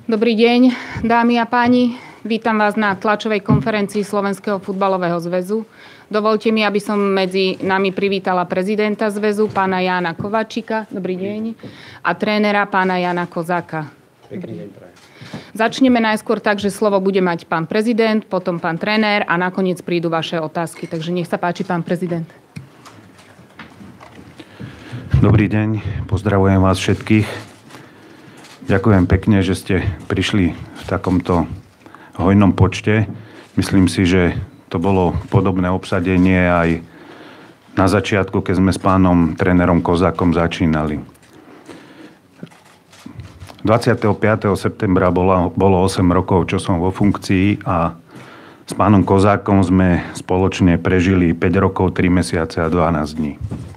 Dobrý deň, dámy a páni. Vítam vás na tlačovej konferencii Slovenského futbalového zväzu. Dovolte mi, aby som medzi nami privítala prezidenta zväzu, pána Jána Kováčika. Dobrý deň. A trénera, pána Jana Kozáka. Pekný deň prajem. Začneme najskôr tak, že slovo bude mať pán prezident, potom pán tréner a nakoniec prídu vaše otázky. Takže nech sa páči, pán prezident. Dobrý deň, pozdravujem vás všetkých. Ďakujem pekne, že ste prišli v takomto hojnom počte. Myslím si, že to bolo podobné obsadenie aj na začiatku, keď sme s pánom trénerom Kozákom začínali. 25. septembra bolo 8 rokov, čo som vo funkcii a s pánom Kozákom sme spoločne prežili 5 rokov, 3 mesiace a 12 dní.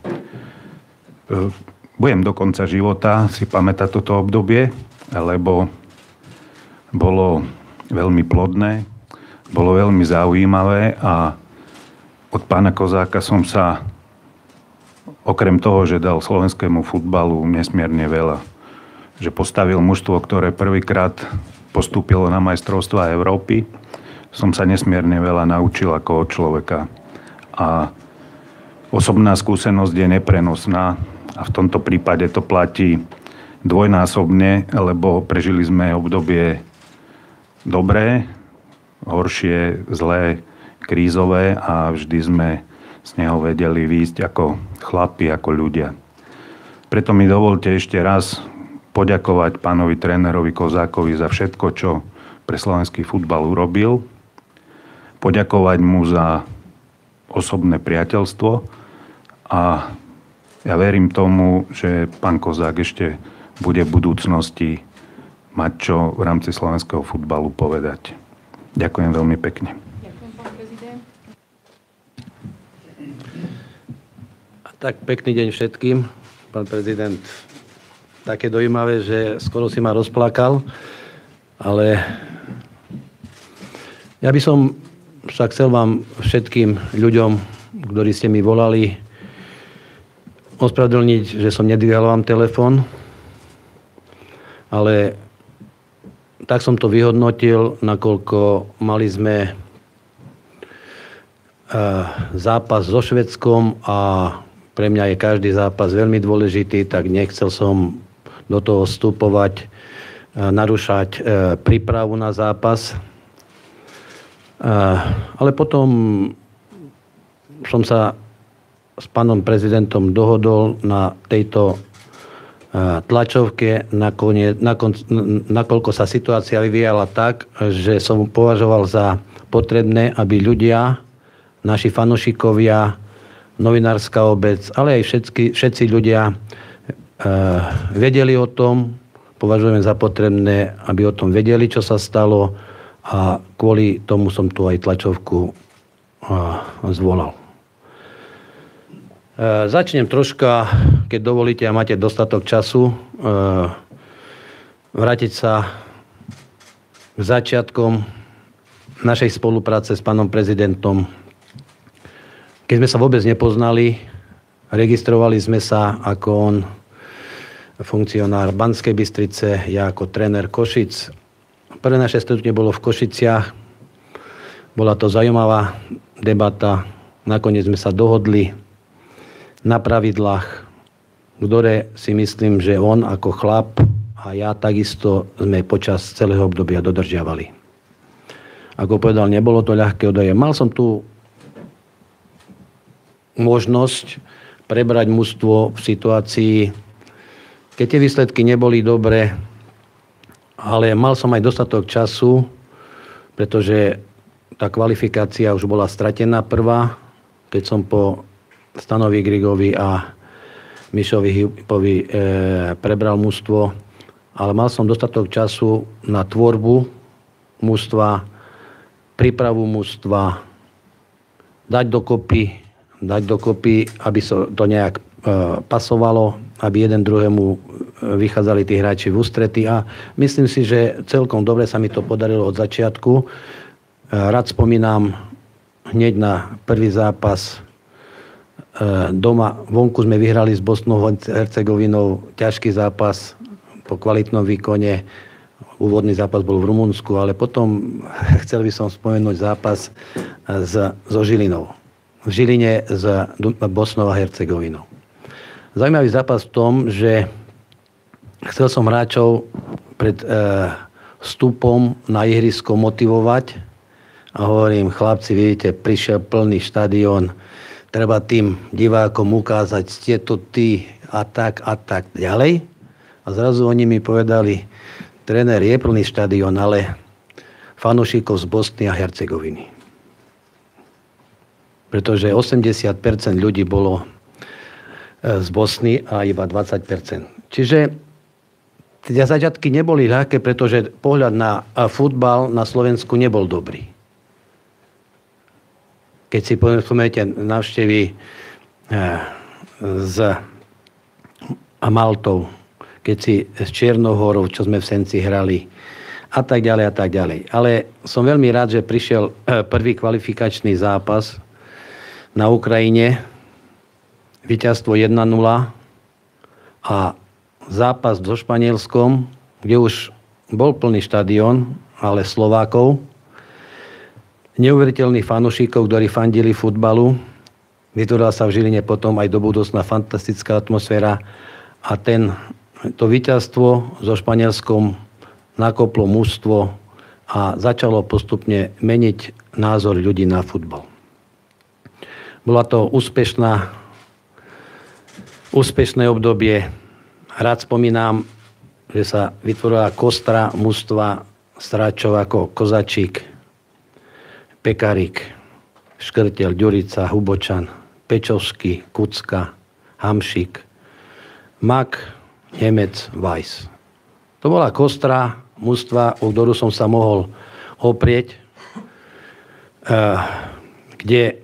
Budem do konca života si pamätať toto obdobie, lebo bolo veľmi plodné, bolo veľmi zaujímavé a od pána Kozáka som sa, okrem toho, že dal slovenskému futbalu nesmierne veľa, že postavil mužstvo, ktoré prvýkrát postúpilo na majstrovstvá Európy, som sa nesmierne veľa naučil ako od človeka. A osobná skúsenosť je neprenosná a v tomto prípade to platí dvojnásobne, lebo prežili sme obdobie dobré, horšie, zlé, krízové a vždy sme z neho vedeli výjsť ako chlapi, ako ľudia. Preto mi dovolte ešte raz poďakovať pánovi trénerovi Kozákovi za všetko, čo pre slovenský futbal urobil. Poďakovať mu za osobné priateľstvo a ja verím tomu, že pán Kozák ešte bude v budúcnosti mať čo v rámci slovenského futbalu povedať. Ďakujem veľmi pekne. Ďakujem, pán prezident. Tak pekný deň všetkým, pán prezident. Také dojímavé, že skoro si ma rozplakal, ale ja by som sa chcel vám všetkým ľuďom, ktorí ste mi volali, ospravedlniť, že som nedvíhal vám telefón, ale tak som to vyhodnotil, nakoľko mali sme zápas so Švédskom a pre mňa je každý zápas veľmi dôležitý, tak nechcel som do toho vstupovať, narušať prípravu na zápas. Ale potom som sa s pánom prezidentom dohodol na tejto tlačovke, nakoľko sa situácia vyvíjala tak, že som považoval za potrebné, aby ľudia, naši fanúšikovia, novinárska obec, ale aj všetci ľudia vedeli o tom, považujem za potrebné, aby o tom vedeli, čo sa stalo a kvôli tomu som tu aj tlačovku zvolal. Začnem troška, keď dovolíte a máte dostatok času, vrátiť sa k začiatkom našej spolupráce s pánom prezidentom. Keď sme sa vôbec nepoznali, registrovali sme sa ako on, funkcionár Banskej Bystrice, ja ako tréner Košic. Prvé naše stretnutie bolo v Košiciach. Bola to zaujímavá debata. Nakoniec sme sa dohodli na pravidlách, ktoré si myslím, že on ako chlap a ja takisto sme počas celého obdobia dodržiavali. Ako povedal, nebolo to ľahké odoje. Mal som tu možnosť prebrať mužstvo v situácii, keď tie výsledky neboli dobré, ale mal som aj dostatok času, pretože tá kvalifikácia už bola stratená prvá, keď som po Stanovi Grigovi a Mišovi Hypovi prebral mužstvo, ale mal som dostatok času na tvorbu mužstva, prípravu mužstva, dať dokopy, aby sa to nejak pasovalo, aby jeden druhému vychádzali tí hráči v ústrety a myslím si, že celkom dobre sa mi to podarilo od začiatku. Rád spomínam hneď na prvý zápas doma. Vonku sme vyhrali s Bosnou Hercegovinou ťažký zápas po kvalitnom výkone. Úvodný zápas bol v Rumunsku, ale potom chcel by som spomenúť zápas so Žilinou. V Žiline s Bosnou a Hercegovinou. Zaujímavý zápas v tom, že chcel som hráčov pred vstupom na ihrisko motivovať a hovorím, chlapci, vidíte, prišiel plný štadión, treba tým divákom ukázať, ste to ty a tak ďalej. A zrazu oni mi povedali, tréner, je plný štadión, ale fanúšikov z Bosny a Hercegoviny. Pretože 80% ľudí bolo z Bosny a iba 20%. Čiže tie začiatky neboli ľahké, pretože pohľad na futbal na Slovensku nebol dobrý. Keď si spomeniete návštevy z Maltou, keď si s Čiernohorou, čo sme v Senci hrali, a tak ďalej, a tak ďalej. Ale som veľmi rád, že prišiel prvý kvalifikačný zápas na Ukrajine, víťazstvo 1-0 a zápas so Španielskom, kde už bol plný štadión, ale Slovákov, neuveriteľných fanúšikov, ktorí fandili futbalu. Vytvorila sa v Žiline potom aj do budúcna fantastická atmosféra a to víťazstvo so Španielskom nakoplo mužstvo a začalo postupne meniť názor ľudí na futbal. Bola to úspešné obdobie. Rád spomínam, že sa vytvorila kostra mužstva stráčov ako Kozačík, Pekarík, Škrtel, Ďurica, Hubočan, Pečovský, Kucka, Hamšík, Mak, Nemec, Weiss. To bola kostra mužstva, o ktorú som sa mohol oprieť, kde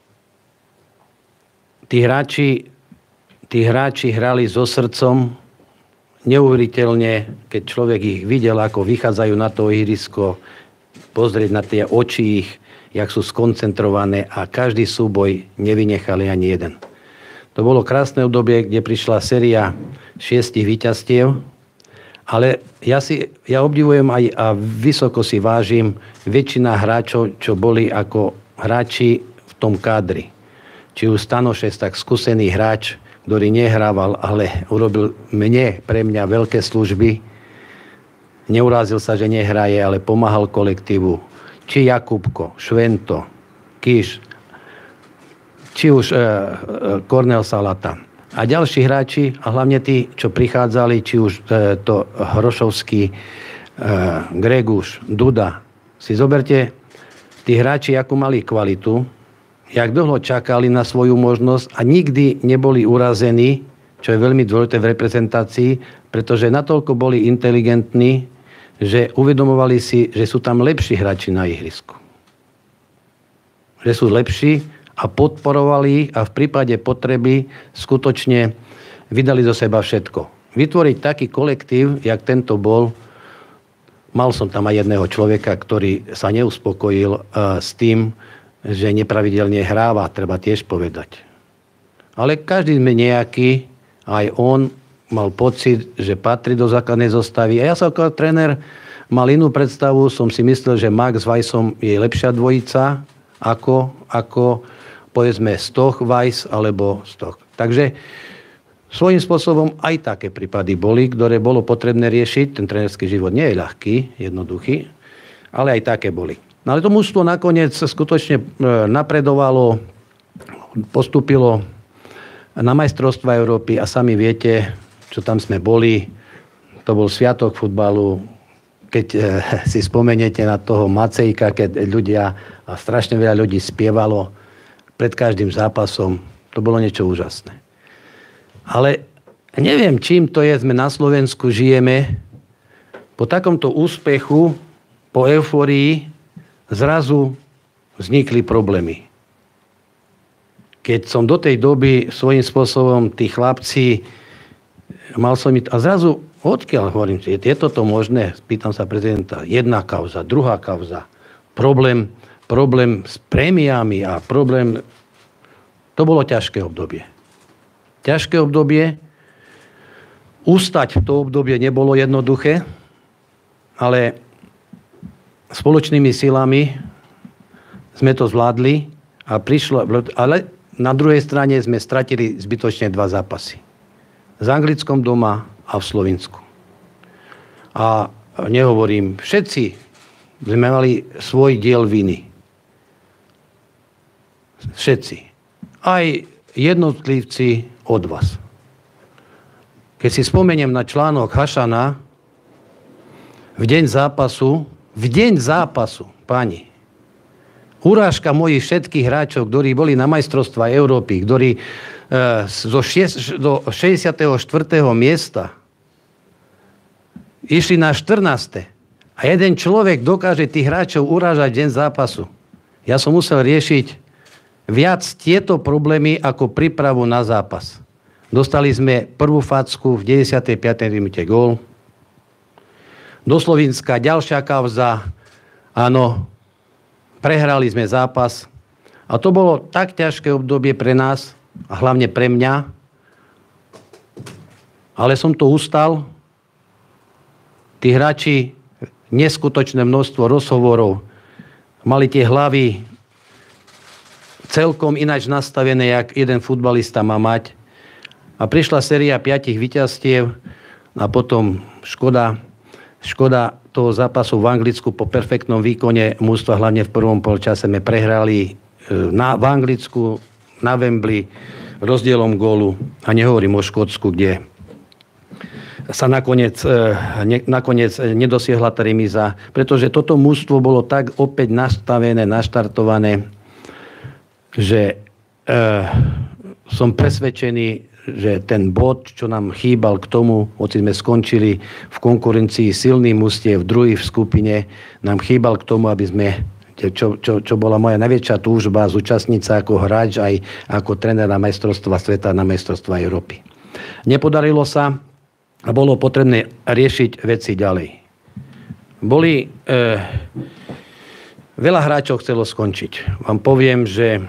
tí hráči hrali so srdcom neuveriteľne, keď človek ich videl, ako vychádzajú na to ihrisko, pozrieť na tie oči ich, jak sú skoncentrované a každý súboj nevynechali ani jeden. To bolo krásne obdobie, kde prišla séria 6 víťazstiev, ale ja obdivujem aj a vysoko si vážim väčšina hráčov, čo boli ako hráči v tom kádri. Či už Stanošec, tak skúsený hráč, ktorý nehrával, ale urobil pre mňa veľké služby. Neurazil sa, že nehraje, ale pomáhal kolektívu. Či Jakubko, Švento, Kiš, či už Kornel Salata. A ďalší hráči, a hlavne tí, čo prichádzali, či už to Hrošovský, Greguš, Duda. Si zoberte, tí hráči, akú mali kvalitu, jak dlho čakali na svoju možnosť a nikdy neboli urazení, čo je veľmi dôležité v reprezentácii, pretože natoľko boli inteligentní, že uvedomovali si, že sú tam lepší hráči na ihrisku. Že sú lepší a podporovali ich a v prípade potreby skutočne vydali zo seba všetko. Vytvoriť taký kolektív, jak tento bol, mal som tam aj jedného človeka, ktorý sa neuspokojil s tým, že nepravidelne hráva, treba tiež povedať. Ale každý sme nejaký, aj on mal pocit, že patrí do základnej zostavy. A ja sa ako tréner mal inú predstavu, som si myslel, že Max s Weissom je lepšia dvojica ako povedzme Stoch, Weiss alebo Stoch. Takže svojím spôsobom aj také prípady boli, ktoré bolo potrebné riešiť. Ten trénerský život nie je ľahký, jednoduchý, ale aj také boli. No ale to mužstvo nakoniec skutočne napredovalo, postúpilo na majstrovstvá Európy a sami viete, čo tam sme boli. To bol sviatok futbalu. Keď si spomeniete na toho Macejka, keď strašne veľa ľudí spievalo pred každým zápasom, to bolo niečo úžasné. Ale neviem, čím to je, sme na Slovensku žijeme. Po takomto úspechu, po eufórii, zrazu vznikli problémy. Keď som do tej doby svojím spôsobom, tí chlapci, mal som a zrazu, odkiaľ hovorím, je toto možné? Pýtam sa prezidenta, jedna kauza, druhá kauza, problém s prémiami a problém. To bolo ťažké obdobie. Ťažké obdobie. Ustať to obdobie nebolo jednoduché. ale spoločnými silami sme to zvládli a ale na druhej strane sme stratili zbytočne 2 zápasy. S Anglickom doma a v Slovinsku. A nehovorím, všetci sme mali svoj diel viny. Všetci. Aj jednotlivci od vás. Keď si spomeniem na článok Hašana, v deň zápasu, páni, urážka mojich všetkých hráčov, ktorí boli na majstrovstvá Európy, ktorí do 64. miesta išli na 14. A jeden človek dokáže tých hráčov urážať deň zápasu. Ja som musel riešiť viac tieto problémy ako prípravu na zápas. Dostali sme prvú facku v 95. minúte gól. Do Slovinska ďalšia kauza. Áno, prehrali sme zápas. A to bolo tak ťažké obdobie pre nás, a hlavne pre mňa. Ale som to ustal. Tí hráči, neskutočné množstvo rozhovorov, mali tie hlavy celkom ináč nastavené, jak jeden futbalista má mať. A prišla séria 5 víťazstiev a potom škoda toho zápasu v Anglicku po perfektnom výkone mužstva, hlavne v prvom polčase sme prehrali v Anglicku, na Wembley, rozdielom gólu. A nehovorím o Škótsku, kde sa nakoniec nedosiahla tá remíza, pretože toto mužstvo bolo tak opäť nastavené, naštartované, že som presvedčený, že ten bod, čo nám chýbal k tomu, hoci sme skončili v konkurencii silný mužstiev, druhý v skupine, nám chýbal k tomu, aby sme, čo bola moja najväčšia túžba, zúčastniť sa ako hráč aj ako tréner na majstrovstvá sveta, na majstrovstvá Európy. Nepodarilo sa a bolo potrebné riešiť veci ďalej. Veľa hráčov chcelo skončiť. Vám poviem, že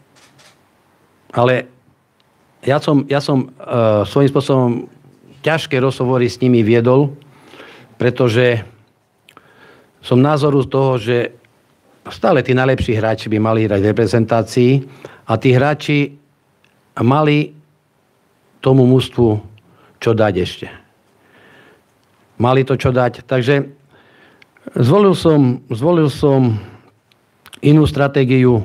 ale ja som svojím spôsobom ťažké rozhovory s nimi viedol, pretože som názoru toho, že stále tí najlepší hráči by mali hrať v reprezentácii a tí hráči mali tomu mužstvu čo dať ešte. Mali to čo dať. Takže zvolil som inú stratégiu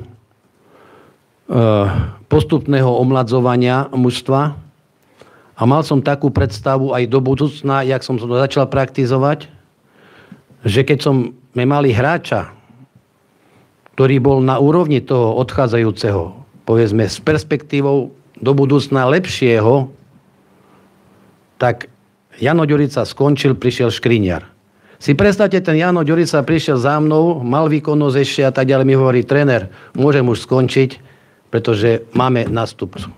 postupného omladzovania mužstva a mal som takú predstavu aj do budúcna, jak som to začal praktizovať, že keď sme mali hráča, ktorý bol na úrovni toho odchádzajúceho, povedzme s perspektívou do budúcna lepšieho, tak Jano Ďurica skončil, prišiel Škriňar. Si predstavte, ten Jano Ďurica prišiel za mnou, mal výkonnosť ešte a tak ďalej, mi hovorí, tréner, môžem už skončiť, pretože máme nástupcu.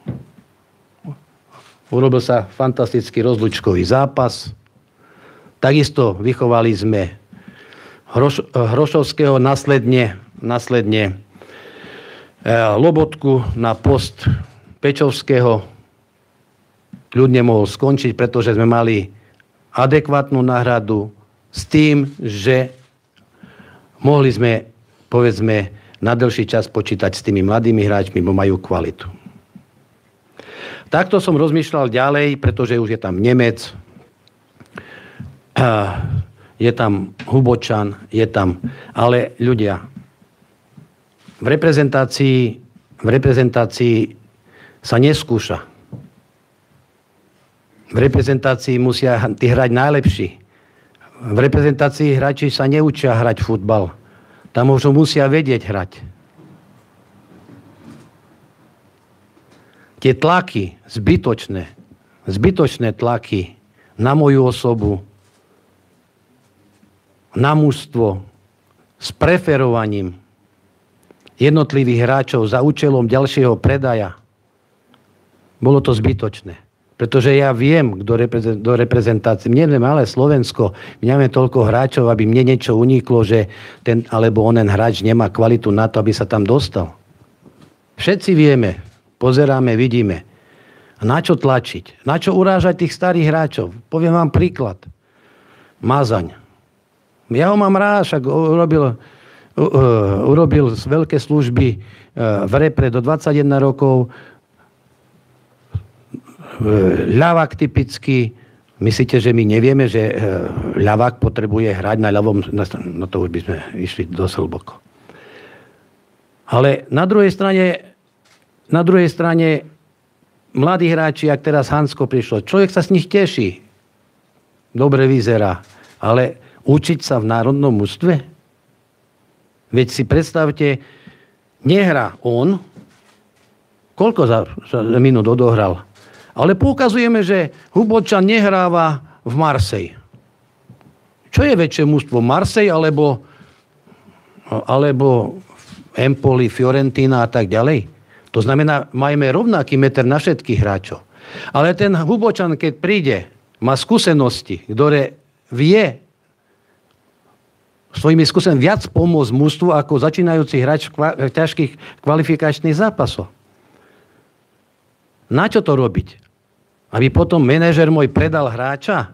Urobil sa fantastický rozlučkový zápas. Takisto vychovali sme Hrošovského, následne Lobotku na post Pečovského. Ľudne mohol skončiť, pretože sme mali adekvátnu náhradu s tým, že mohli sme, povedzme, na dlhší čas počítať s tými mladými hráčmi, bo majú kvalitu. Takto som rozmýšľal ďalej, pretože už je tam Nemec, je tam Hubočan, ale ľudia, v reprezentácii sa neskúša. V reprezentácii musia hrať najlepší. V reprezentácii hráči sa neučia hrať futbal. Tam možno musia vedieť hrať. Tie tlaky, zbytočné tlaky na moju osobu, na mužstvo, s preferovaním jednotlivých hráčov za účelom ďalšieho predaja, bolo to zbytočné. Pretože ja viem, do reprezentácie. Mne malé Slovensko, nemáme toľko hráčov, aby mne niečo uniklo, že ten alebo onen hráč nemá kvalitu na to, aby sa tam dostal. Všetci vieme, pozeráme, vidíme. A na čo tlačiť? Na čo urážať tých starých hráčov? Poviem vám príklad. Mazaň. Ja ho mám rád, však urobil veľké služby v repre do 21 rokov. Ľavák typicky. Myslíte, že my nevieme, že ľavák potrebuje hrať na ľavom... No to už by sme išli dosť hlboko. Ale na druhej strane mladí hráči, ak teraz Hansko prišlo, človek sa z nich teší. Dobre vyzerá. Ale učiť sa v národnom mužstve? Veď si predstavte, nehrá on, koľko za minút odohral. Ale poukazujeme, že Hubočan nehráva v Marseille. Čo je väčšie mužstvo? Marseille alebo Empoli, Fiorentina a tak ďalej? To znamená, majme rovnaký meter na všetkých hráčov. Ale ten Hubočan, keď príde, má skúsenosti, ktoré vie svojimi skúsenostmi viac pomôcť mužstvu ako začínajúci hráč v ťažkých kvalifikačných zápasoch. Na čo to robiť? Aby potom manažer môj predal hráča?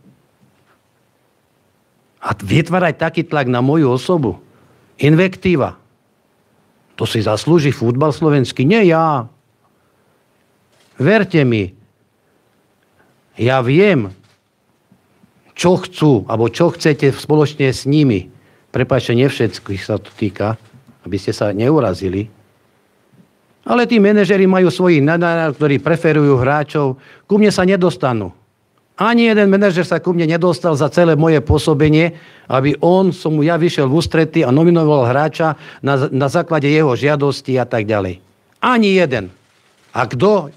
A vytvárať taký tlak na moju osobu? Invektíva. To si zaslúži futbal slovenský? Nie ja. Verte mi. Ja viem, čo chcú, alebo čo chcete spoločne s nimi. Prepáčte, nie všetkých sa to týka, aby ste sa neurazili. Ale tí manažeri majú svojich nadárov, ktorí preferujú hráčov. Ku mne sa nedostanú. Ani jeden manažer sa ku mne nedostal za celé moje pôsobenie, aby som mu ja vyšiel v ústrety a nominoval hráča na základe jeho žiadosti a tak ďalej. Ani jeden. A kto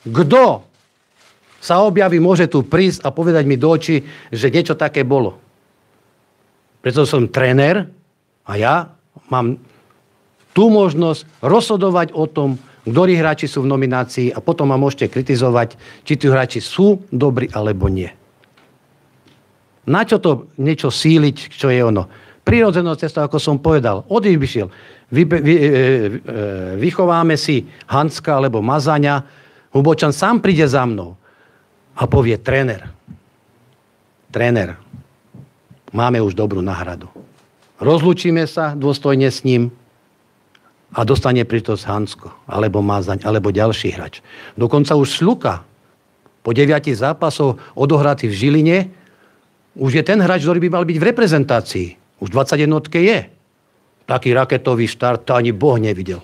sa objaví, môže tu prísť a povedať mi do očí, že niečo také bolo. Preto som tréner a ja mám tú možnosť rozhodovať o tom, ktorí hráči sú v nominácii a potom ma môžete kritizovať, či tí hráči sú dobrí alebo nie. Na čo to niečo síliť, čo je ono? Prirodzenou cestou, ako som povedal, odvyšiel. Vychováme si Hanska alebo Mazaňa, Hubočan sám príde za mnou a povie tréner, máme už dobrú náhradu. Rozlúčime sa dôstojne s ním a dostane príležitosť Hansko, alebo Mazaň, alebo ďalší hráč. Dokonca už Šľuka po 9 zápasoch odohratý v Žiline už je ten hráč, ktorý by mal byť v reprezentácii. Už 21 je. Taký raketový štart to ani Boh nevidel.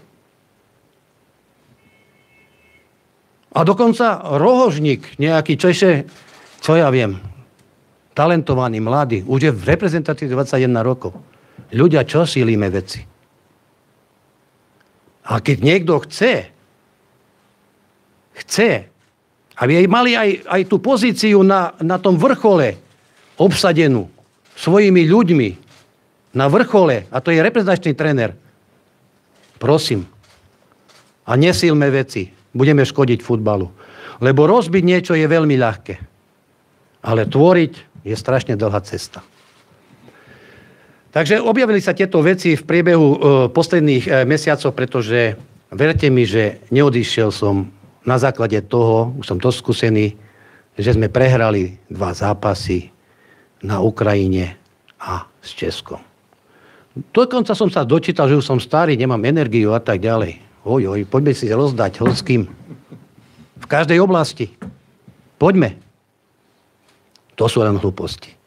A dokonca Rohožník, nejaký čo ja viem, talentovaný, mladý, už je v reprezentácii 21 rokov. Ľudia, čo sílime veci? A keď niekto chce, aby mali aj tú pozíciu na tom vrchole obsadenú svojimi ľuďmi, na vrchole, a to je reprezentačný tréner, prosím, a nesílme veci, budeme škodiť futbalu. Lebo rozbiť niečo je veľmi ľahké, ale tvoriť je strašne dlhá cesta. Takže objavili sa tieto veci v priebehu posledných mesiacov, pretože verte mi, že neodišiel som na základe toho, už som dosť skúsený, že sme prehrali 2 zápasy na Ukrajine a s Českom. Dokonca som sa dočítal, že už som starý, nemám energiu a tak ďalej. Poďme si rozdať hockým. V každej oblasti. Poďme. To sú len hlúposti.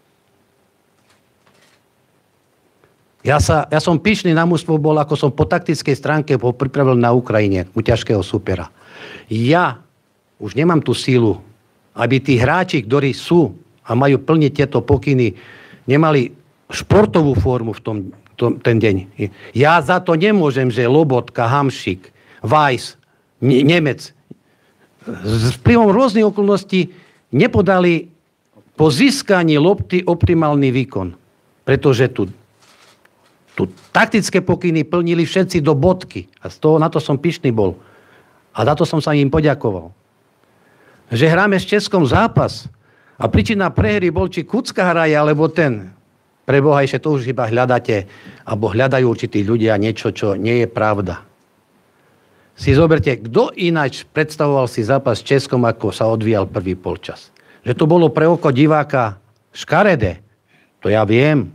Ja som pyšný na mužstvo bol, ako som po taktickej stránke pripravil na Ukrajine u ťažkého supera. Ja už nemám tú sílu, aby tí hráči, ktorí sú a majú plniť tieto pokyny, nemali športovú formu ten deň. Ja za to nemôžem, že Lobotka, Hamšík, Weiss, Nemec s vplyvom rôznych okolností nepodali po získaní lopty optimálny výkon. Pretože tu taktické pokyny plnili všetci do bodky. A na to som pyšný bol. A za to som sa im poďakoval. Že hráme s Českom zápas a príčina prehry bol, či Kucka hraje, alebo ten. Preboha, ešte to už iba hľadáte, alebo hľadajú určití ľudia niečo, čo nie je pravda. Si zoberte, kto ináč predstavoval si zápas s Českom, ako sa odvíjal prvý polčas. Že to bolo pre oko diváka škaredé. To ja viem.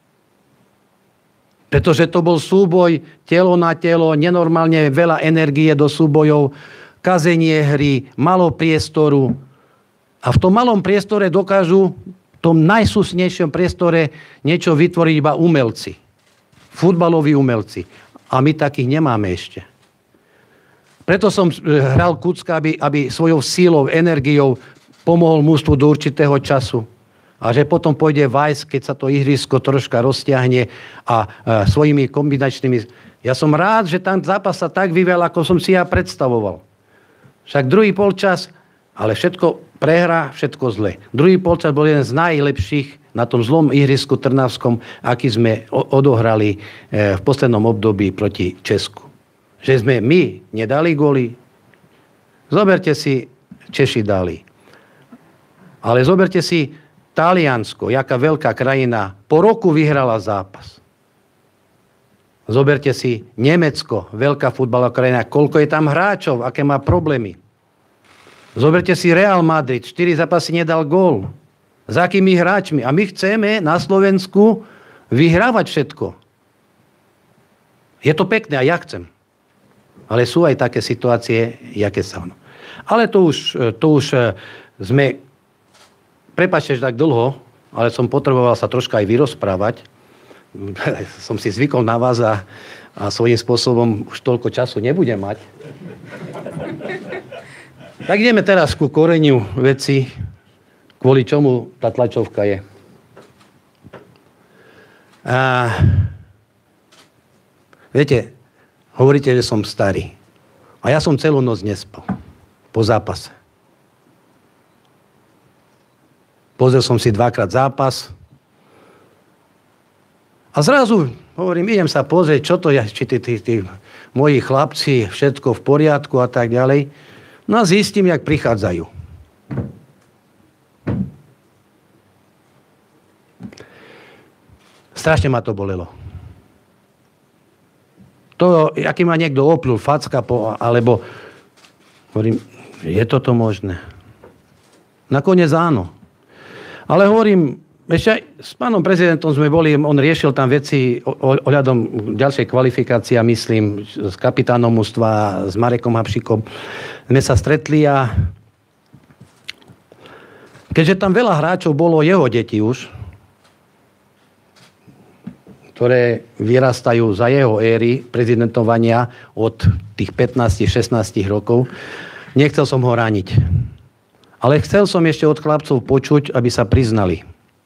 Pretože to bol súboj telo na telo, nenormálne veľa energie do súbojov, kazenie hry, malo priestoru. A v tom malom priestore dokážu, v tom najsúsnejšom priestore niečo vytvoriť iba umelci. Futbaloví umelci. A my takých nemáme ešte. Preto som hral Kucka, aby svojou sílou, energiou pomohol mužstvu do určitého času. A že potom pôjde Weiss, keď sa to ihrisko troška roztiahne a svojimi kombinačnými... Ja som rád, že tam zápas sa tak vyvel, ako som si ja predstavoval. Však druhý polčas, ale všetko prehra, všetko zle. Druhý polčas bol jeden z najlepších na tom zlom ihrisku trnavskom, aký sme odohrali v poslednom období proti Česku. Že sme my nedali góly. Zoberte si, Češi dali. Ale zoberte si Taliansko, jaká veľká krajina, po roku vyhrala zápas. Zoberte si Nemecko, veľká futbalová krajina, koľko je tam hráčov, aké má problémy. Zoberte si Real Madrid, 4 zápasy nedal gól. Za akými hráčmi? A my chceme na Slovensku vyhrávať všetko. Je to pekné a ja chcem. Ale sú aj také situácie, jaké sa ono. Ale to už sme... Prepáčte, že tak dlho, ale som potreboval sa troška aj vyrozprávať. Som si zvykol na vás a svojím spôsobom už toľko času nebudem mať. Tak ideme teraz ku koreniu veci, kvôli čomu tá tlačovka je. Viete, hovoríte, že som starý. A ja som celú noc nespal. Po zápase. Pozrel som si 2-krát zápas. A zrazu, hovorím, idem sa pozrieť, čo to je, či tí moji chlapci, všetko v poriadku a tak ďalej. No a zistím, jak prichádzajú. Strašne ma to bolelo. To, aký ma niekto oplul, facka, alebo... Hovorím, je toto možné? Nakoniec áno. Ale hovorím, ešte aj s pánom prezidentom sme boli, on riešil tam veci ohľadom ďalšej kvalifikácie, myslím, s kapitánom mužstva, s Marekom Habšikom. Sme sa stretli a keďže tam veľa hráčov bolo jeho deti už, ktoré vyrastajú za jeho éry prezidentovania od tých 15-16 rokov, nechcel som ho rániť. Ale chcel som ešte od chlapcov počuť, aby sa priznali.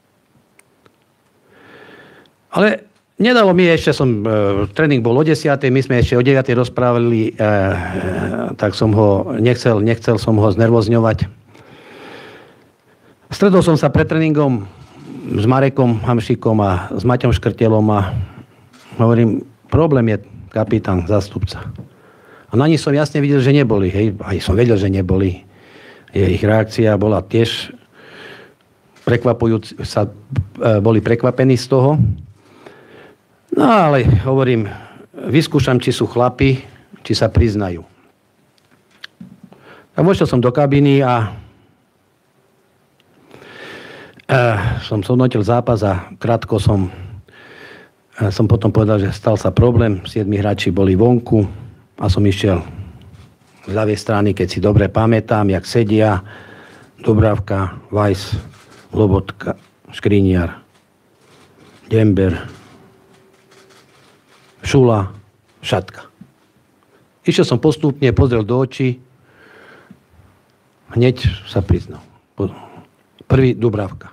Ale nedalo mi ešte, tréning bol o 10:00, my sme ešte o 9:00 rozprávali, tak som ho, nechcel som ho znervozňovať. Stretol som sa pred tréningom s Marekom Hamšikom a s Maťom Škrtelom a hovorím, problém je kapitán, zástupca. A na nich som jasne videl, že neboli. Hej, aj som vedel, že neboli. Ich reakcia bola tiež boli prekvapení z toho. No ale hovorím, vyskúšam, či sú chlapi, či sa priznajú. Tak vošiel som do kabiny a som zhodnotil zápas a krátko som potom povedal, že stal sa problém. 7 hráči boli vonku a som išiel z ľavej strany, keď si dobre pamätám, jak sedia Dubravka, Weiss, Lobotka, Škriniar, Dember, Šula, Šatka. Išiel som postupne, pozrel do očí, hneď sa priznal. Prvý Dubravka.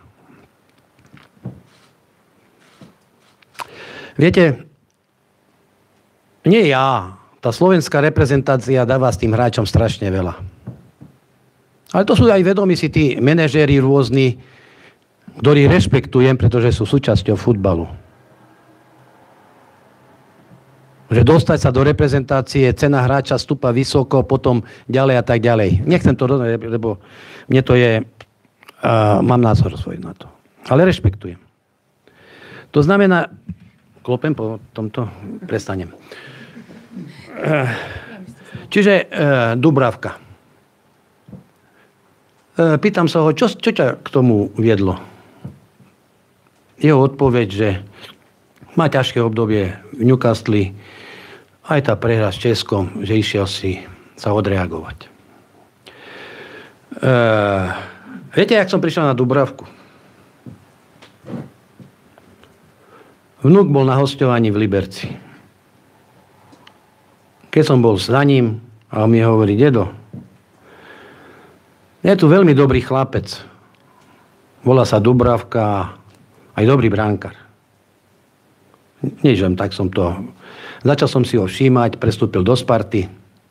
Viete, nie ja, tá slovenská reprezentácia dáva s tým hráčom strašne veľa. Ale to sú aj vedomí si tí manažéri rôzni, ktorí rešpektujem, pretože sú súčasťou futbalu. Že dostať sa do reprezentácie, cena hráča stúpa vysoko, potom ďalej a tak ďalej. Nechcem to dodať, lebo mne to je... mám názor svoj na to. Ale rešpektujem. To znamená... Klopem po tomto? Prestanem. Čiže Dubravka. Pýtam sa ho, čo ťa k tomu viedlo? jeho odpoveď, že má ťažké obdobie v Newcastle, aj tá prehra s Českom, že išiel si sa odreagovať. Viete, jak som prišiel na Dubravku? Vnuk bol na hosťovaní v Liberci. Keď som bol za ním a on mi hovorí, dedo, je tu veľmi dobrý chlapec. Volá sa Dubravka, aj dobrý brankár. Nič, tak som to... Začal som si ho všímať, prestúpil do Sparty.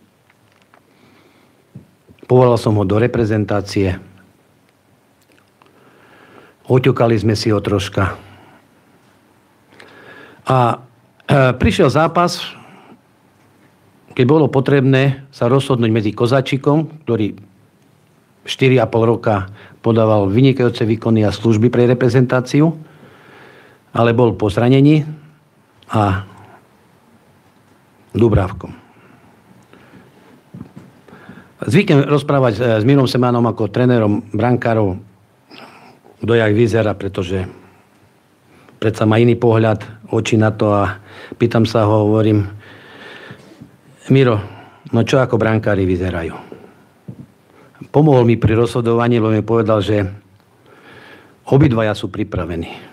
Povolal som ho do reprezentácie. Oťukali sme si ho troška. A prišiel zápas, keď bolo potrebné sa rozhodnúť medzi Kozáčikom, ktorý 4,5 roka podával vynikajúce výkony a služby pre reprezentáciu, ale bol po zranení, a Dubravkom. Zvyknem rozprávať s Mírom Semánom ako trénerom brankárov, kto jak vyzerá, pretože predsa má iný pohľad, oči na to, a pýtam sa ho, hovorím, Miro, no čo ako brankári vyzerajú? Pomohol mi pri rozhodovaní, lebo mi povedal, že obidvaja sú pripravení.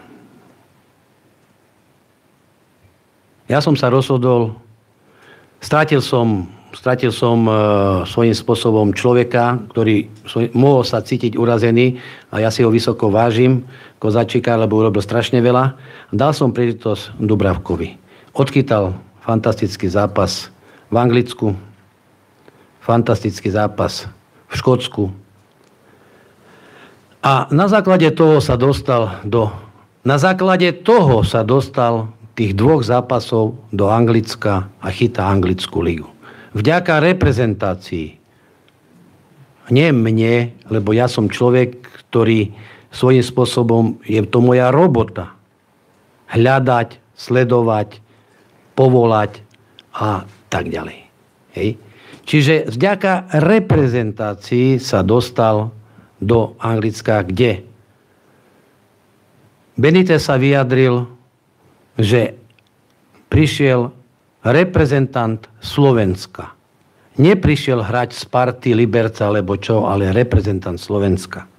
Ja som sa rozhodol, strátil som svojím spôsobom človeka, ktorý mohol sa cítiť urazený, a ja si ho vysoko vážim, Kozáčika, lebo urobil strašne veľa. Dal som príležitosť Dubravkovi. Odchytal fantastický zápas v Anglicku, fantastický zápas v Škótsku. A na základe toho sa dostal tých 2 zápasov do Anglicka a chytá Anglickú ligu. Vďaka reprezentácii. Nie mne, lebo ja som človek, ktorý svojím spôsobom, je to moja robota. Hľadať, sledovať, povolať a tak ďalej. Hej. Čiže vďaka reprezentácii sa dostal do Anglicka, kde Benitez sa vyjadril, že prišiel reprezentant Slovenska. Neprišiel hrať Sparty, Liberca, alebo čo, ale reprezentant Slovenska.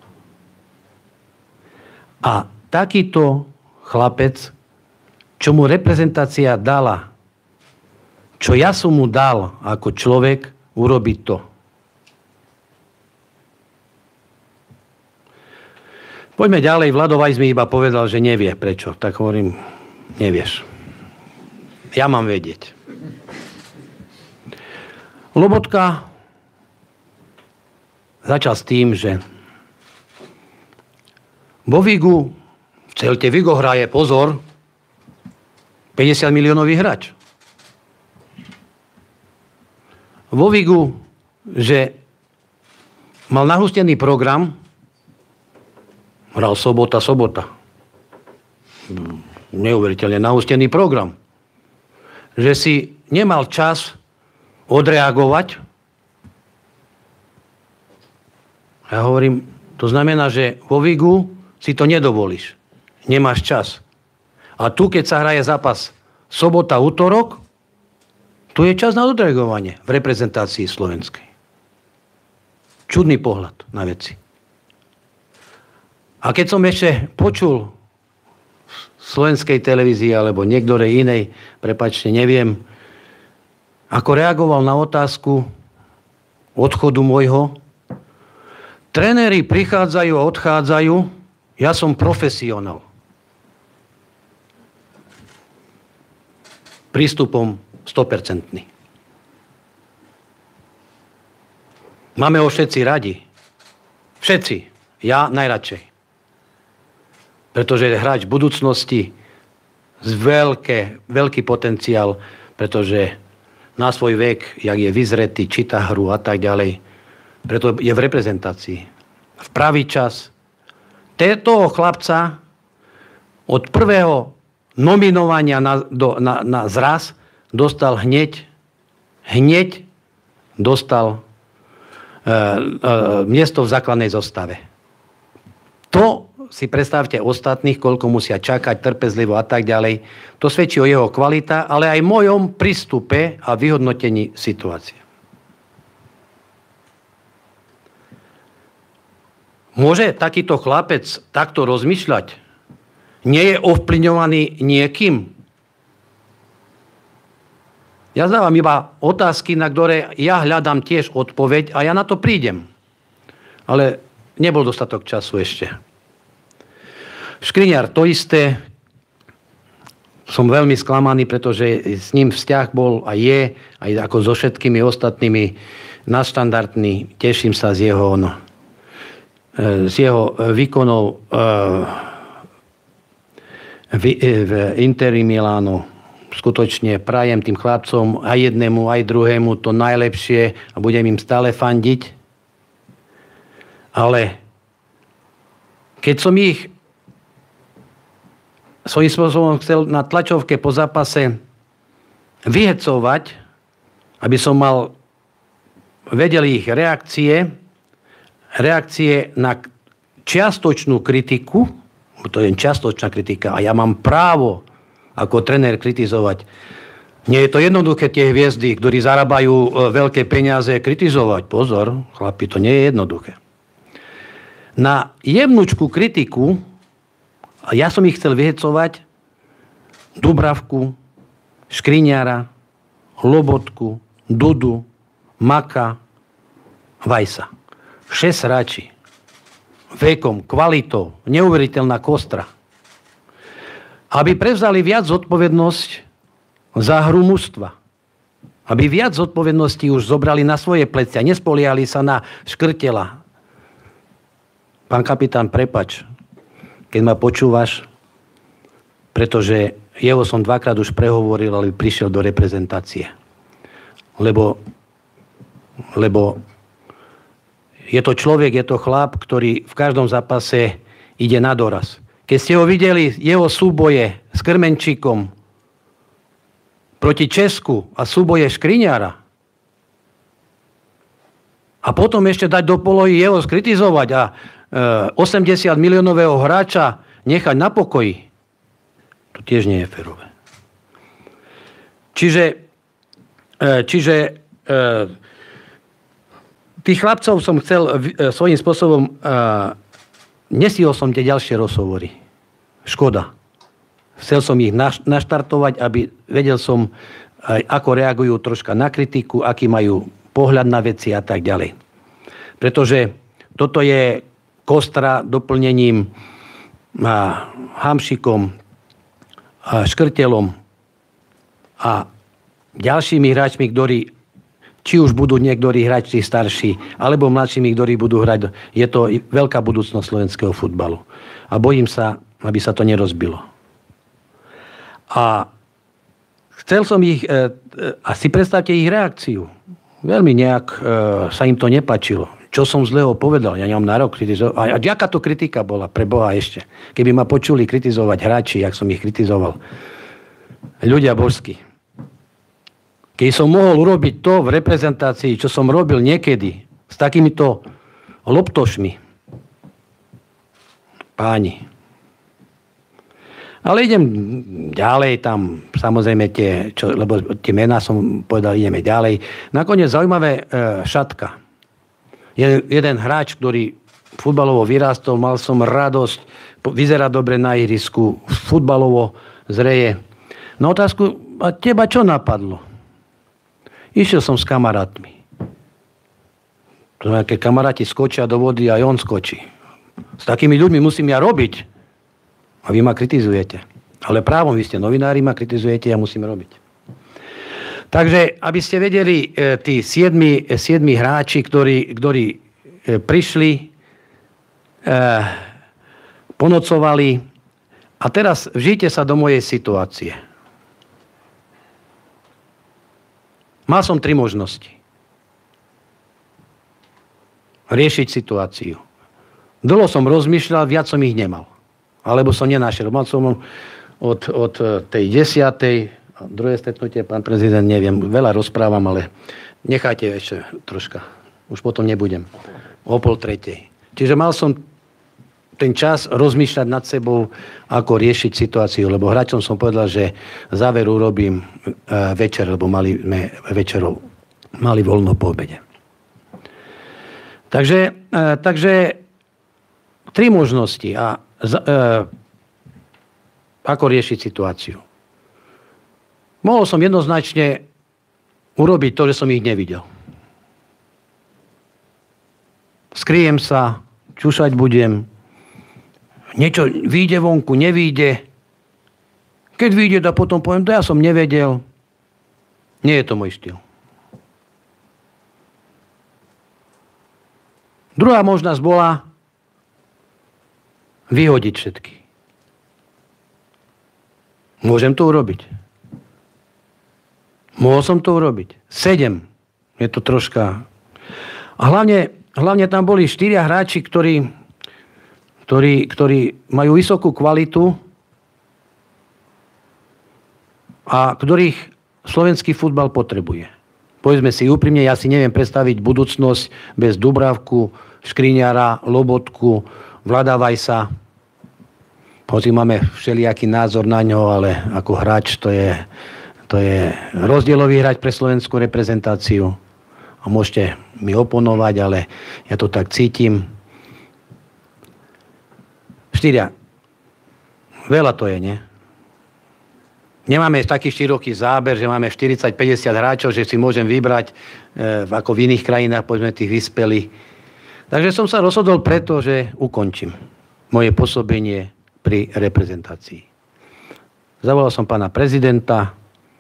A takýto chlapec, čo mu reprezentácia dala, čo ja som mu dal ako človek, urobiť to. Poďme ďalej. Vlado Vajs mi iba povedal, že nevie prečo. Tak hovorím, nevieš. Ja mám vedieť. Lobotka začal s tým, že vo Vigu, v Celte Vigo hraje, pozor, 50 miliónový hráč. Vo Vigu, že mal nahustený program, hral sobota. Neuveriteľne nahustený program. Že si nemal čas odreagovať. Ja hovorím, to znamená, že vo Vigu si to nedovolíš. Nemáš čas. A tu, keď sa hraje zápas sobota, utorok, tu je čas na odreagovanie v reprezentácii slovenskej. Čudný pohľad na veci. A keď som ešte počul v slovenskej televízii alebo niektorej inej, prepáčte, neviem, ako reagoval na otázku odchodu môjho. Tréneri prichádzajú a odchádzajú, ja som profesionál. Prístupom 100%. Máme ho všetci radi. Všetci. Ja najradšej. Pretože je hráč v budúcnosti z veľký potenciál, pretože na svoj vek, jak je vyzretý, číta hru a tak ďalej, preto je v reprezentácii. V pravý čas. Toho chlapca od prvého nominovania na zraz dostal hneď dostal miesto v základnej zostave. To si predstavte ostatných, koľko musia čakať, trpezlivo a tak ďalej. To svedčí o jeho kvalita, ale aj mojom prístupe a vyhodnotení situácie. Môže takýto chlapec takto rozmýšľať? Nie je ovplyvňovaný niekým? Ja dávam iba otázky, na ktoré ja hľadám tiež odpoveď a ja na to prídem. Ale nebol dostatok času ešte. Škriňar to isté. Som veľmi sklamaný, pretože s ním vzťah bol a je, aj ako so všetkými ostatnými, nadštandardný. Teším sa z jeho výkonov v Interi Milánu. Skutočne prajem tým chlapcom aj jednému, aj druhému to najlepšie a budem im stále fandiť. Ale keď som ich svojím spôsobom chcel na tlačovke po zápase vyhecovať, aby som vedel ich reakcie na čiastočnú kritiku, to je čiastočná kritika a ja mám právo ako tréner kritizovať. Nie je to jednoduché tie hviezdy, ktorí zarábajú veľké peniaze, kritizovať. Pozor, chlapi, to nie je jednoduché. Na jemnúčku kritiku, a ja som ich chcel vyhecovať, Dubravku, Škriňara, Lobotku, Dudu, Maka, Vajsa. 6 hráči. Vekom, kvalitou, neuveriteľná kostra. Aby prevzali viac zodpovednosť za hru mužstva. Aby viac zodpovedností už zobrali na svoje plecia. Nespoliehali sa na Škrtela. Pán kapitán, prepač, keď ma počúvaš, pretože jeho som 2-krát už prehovoril, ale prišiel do reprezentácie. Lebo je to človek, je to chlap, ktorý v každom zápase ide na doraz. Keď ste ho videli, jeho súboje s Krmenčíkom proti Česku a súboje Škriňára a potom ešte dať do polohy jeho skritizovať a 80 miliónového hráča nechať na pokoji, to tiež nie je férové. Čiže tých chlapcov som chcel svojím spôsobom... Nesihol som tie ďalšie rozhovory. Škoda. Chcel som ich naštartovať, aby vedel som, ako reagujú troška na kritiku, aký majú pohľad na veci a tak ďalej. Pretože toto je kostra doplnením Hamšikom, Škrtelom a ďalšími hráčmi, ktorí či už budú niektorí hráči starší, alebo mladšími, ktorí budú hrať. Je to veľká budúcnosť slovenského futbalu. A bojím sa, aby sa to nerozbilo. A chcel som ich... A si predstavte ich reakciu. Veľmi nejak sa im to nepáčilo. Čo som zlého povedal? Ja nemám nárok kritizovať. A aká to kritika bola? Pre Boha ešte. Keby ma počuli kritizovať hráči, jak som ich kritizoval. Ľudia božskí. Keď som mohol urobiť to v reprezentácii, čo som robil niekedy s takýmito loptošmi. Páni. Ale idem ďalej tam, samozrejme lebo tie mená som povedal, ideme ďalej. Nakoniec zaujímavé Šatka. Jeden hráč, ktorý futbalovo vyrástol, mal som radosť, vyzerá dobre na ihrisku, futbalovo zreje. Na otázku, a teba čo napadlo? Išiel som s kamarátmi. Keď kamaráti skočia do vody, aj on skočí. S takými ľuďmi musím ja robiť. A vy ma kritizujete. Ale právom, vy ste novinári, ma kritizujete, ja musím robiť. Takže, aby ste vedeli, tí 7 hráči, ktorí prišli, ponocovali a teraz vžite sa do mojej situácie. Mal som 3 možnosti. Riešiť situáciu. Dlho som rozmýšľal, viac som ich nemal. Alebo som nenašiel. Mal som od tej 10. druhé stretnutie, pán prezident, neviem, veľa rozprávam, ale nechajte ešte troška. Už potom nebudem. O 2:30. Čiže mal som ten čas rozmýšľať nad sebou, ako riešiť situáciu. Lebo hráčom som povedal, že záver urobím večer, lebo mali voľno po obede. Takže 3 možnosti ako riešiť situáciu. Mohol som jednoznačne urobiť to, že som ich nevidel. Skrijem sa, čušať budem, niečo vyjde vonku, nevyjde. Keď vyjde, a potom poviem, to ja som nevedel. Nie je to môj štýl. Druhá možnosť bola vyhodiť všetky. Môžem to urobiť. Mohol som to urobiť. 7. Je to troška... A hlavne tam boli 4 hráči, ktorí majú vysokú kvalitu a ktorých slovenský futbal potrebuje. Povedzme si úprimne, ja si neviem predstaviť budúcnosť bez Dubravku, Škriňara, Lobotku, Vlada Vajsa. Hoci máme všelijaký názor na ňo, ale ako hráč to je rozdielový hráč pre slovenskú reprezentáciu. A môžete mi oponovať, ale ja to tak cítim. 4. Veľa to je, nie? Nemáme taký široký záber, že máme 40-50 hráčov, že si môžem vybrať ako v iných krajinách, povedzme tých vyspelých. Takže som sa rozhodol preto, že ukončím moje pôsobenie pri reprezentácii. Zavolal som pána prezidenta,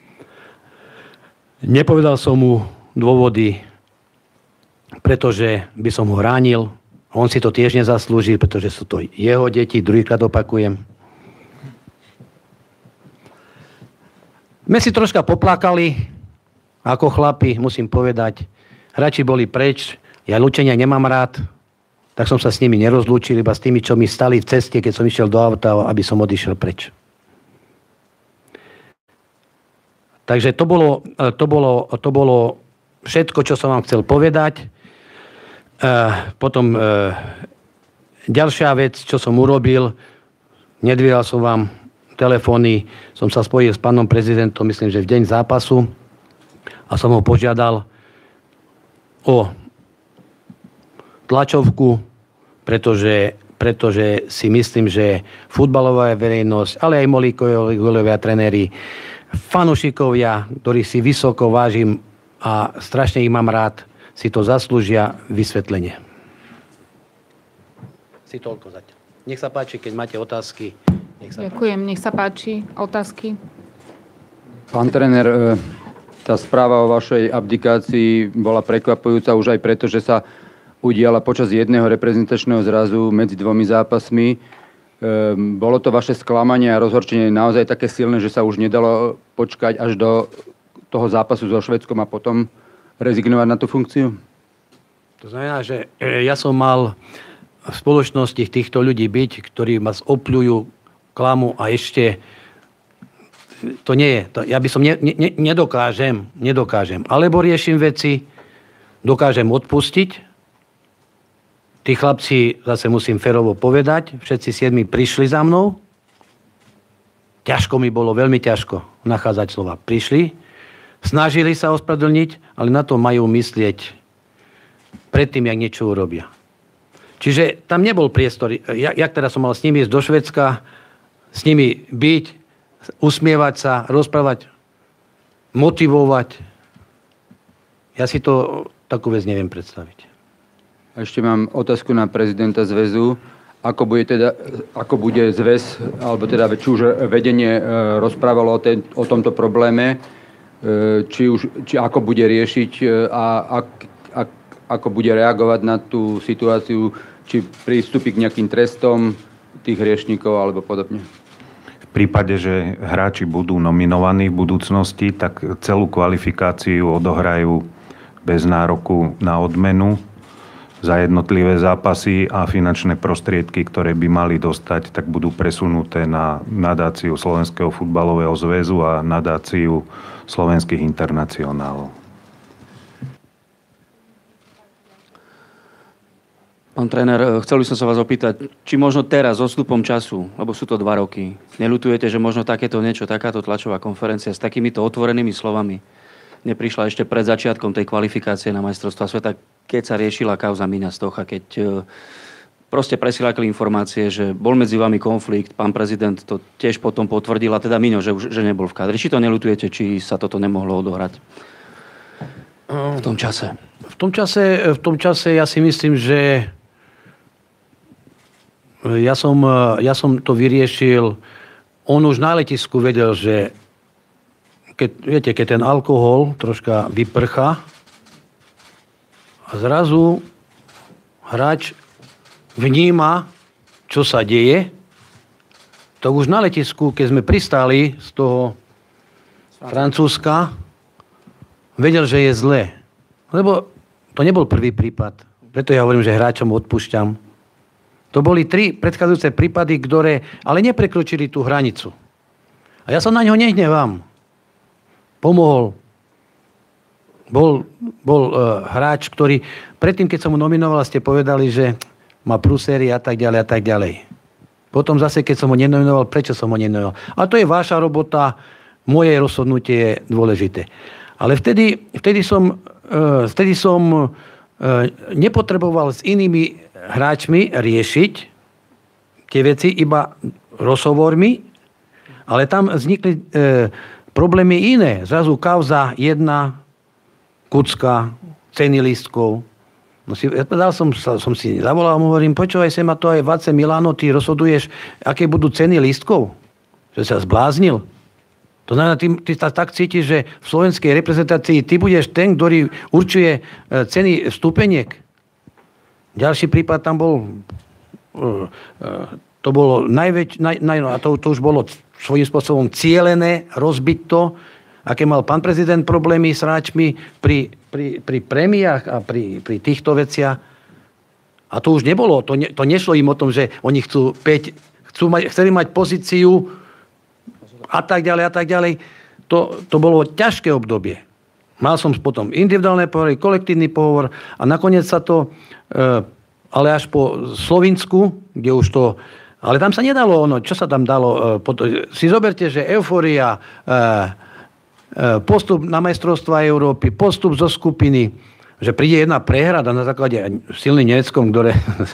nepovedal som mu dôvody, pretože by som ho ránil. On si to tiež nezaslúžil, pretože sú to jeho deti, druhýkrát opakujem. My si troška poplakali, ako chlapi, musím povedať. Hráči boli preč, ja lúčenia nemám rád, tak som sa s nimi nerozlúčil, iba s tými, čo mi stali v ceste, keď som išiel do auta, aby som odišiel preč. Takže to bolo všetko, čo som vám chcel povedať. Potom ďalšia vec, čo som urobil, nedvíhal som vám telefóny, som sa spojil s pánom prezidentom, myslím, že v deň zápasu a som ho požiadal o tlačovku, pretože si myslím, že futbalová verejnosť, ale aj molíkovia trenéri, fanúšikovia, ktorých si vysoko vážim a strašne ich mám rád, si to zaslúžia vysvetlenie. Si toľko zatiaľ. Nech sa páči, keď máte otázky. Ďakujem, nech sa páči. Otázky? Pán tréner, tá správa o vašej abdikácii bola prekvapujúca už aj preto, že sa udiala počas jedného reprezentačného zrazu medzi 2 zápasmi. Bolo to vaše sklamanie a rozhorčenie naozaj také silné, že sa už nedalo počkať až do toho zápasu so Švédskom a potom rezignovať na tú funkciu? To znamená, že ja som mal v spoločnosti týchto ľudí byť, ktorí ma opľujú, klamu a ešte to nie je. Ja by som nedokážem. Alebo riešim veci, dokážem odpustiť. Tí chlapci, zase musím férovo povedať, všetci 7 prišli za mnou. Ťažko mi bolo, veľmi ťažko nachádzať slova. Prišli, snažili sa ospravedlniť, ale na to majú myslieť predtým, jak niečo urobia. Čiže tam nebol priestor. Jak teda som mal s nimi ísť do Švédska, s nimi byť, usmievať sa, rozprávať, motivovať. Ja si to takú vec neviem predstaviť. A ešte mám otázku na prezidenta zväzu. Ako bude zväz, alebo teda či už vedenie rozprávalo o tomto probléme, či ako bude riešiť a ako bude reagovať na tú situáciu, či prístupí k nejakým trestom tých hriešnikov alebo podobne. V prípade, že hráči budú nominovaní v budúcnosti, tak celú kvalifikáciu odohrajú bez nároku na odmenu za jednotlivé zápasy a finančné prostriedky, ktoré by mali dostať, tak budú presunuté na nadáciu Slovenského futbalového zväzu a nadáciu slovenských internacionálov. Pán tréner, chcel by som sa vás opýtať, či možno teraz, s odstupom času, lebo sú to 2 roky, neľutujete, že možno takéto niečo, takáto tlačová konferencia s takýmito otvorenými slovami neprišla ešte pred začiatkom tej kvalifikácie na majstrovstvá sveta, keď sa riešila kauza Míňa Stocha, keď proste presilákali informácie, že bol medzi vami konflikt, pán prezident to tiež potom potvrdil, a teda Míňo, že nebol v kádri. Či to neľutujete, či sa toto nemohlo odohrať v tom čase? V tom čase ja si myslím, že ja som to vyriešil. On už na letisku vedel, že keď ten alkohol troška vyprchá a zrazu hráč vníma, čo sa deje, to už na letisku, keď sme pristáli z toho Francúzska, vedel, že je zle. Lebo to nebol prvý prípad. Preto ja hovorím, že hráčom odpúšťam. To boli 3 predchádzajúce prípady, ktoré ale neprekročili tú hranicu. A ja sa na ňo nehnevám. Pomohol. Bol hráč, ktorý predtým, keď som mu nominoval, ste povedali, že má pruséry a tak ďalej a tak ďalej. Potom zase, keď som ho nenominoval, prečo som ho nenominoval. A to je vaša robota, moje rozhodnutie je dôležité. Ale vtedy som nepotreboval s inými hráčmi riešiť tie veci iba rozhovormi, ale tam vznikli problémy iné. Zrazu kauza 1, Kucka, ceny lístkov. No som si zavolal a hovorím, počúvaj sa ma to aj Vace Milano, ty rozhoduješ, aké budú ceny lístkov? Že sa zbláznil? To znamená, ty sa tak cítiš, že v slovenskej reprezentácii ty budeš ten, ktorý určuje ceny vstupeniek. Ďalší prípad tam bol, to bolo a to už bolo svojím spôsobom cielené, rozbiť to, aké mal pán prezident problémy s hráčmi pri prémiách a pri týchto veciach. A to už nebolo, to nešlo im o tom, že oni chceli mať pozíciu a tak ďalej. To bolo ťažké obdobie. Mal som potom individuálne pohovory, kolektívny pohovor a nakoniec sa to, ale až po Slovinsku, kde už to, ale tam sa nedalo čo sa tam dalo? Si zoberte, že eufória, postup na majstrovstvá Európy, postup zo skupiny, že príde jedna prehra na základe silným Nemeckom, ktoré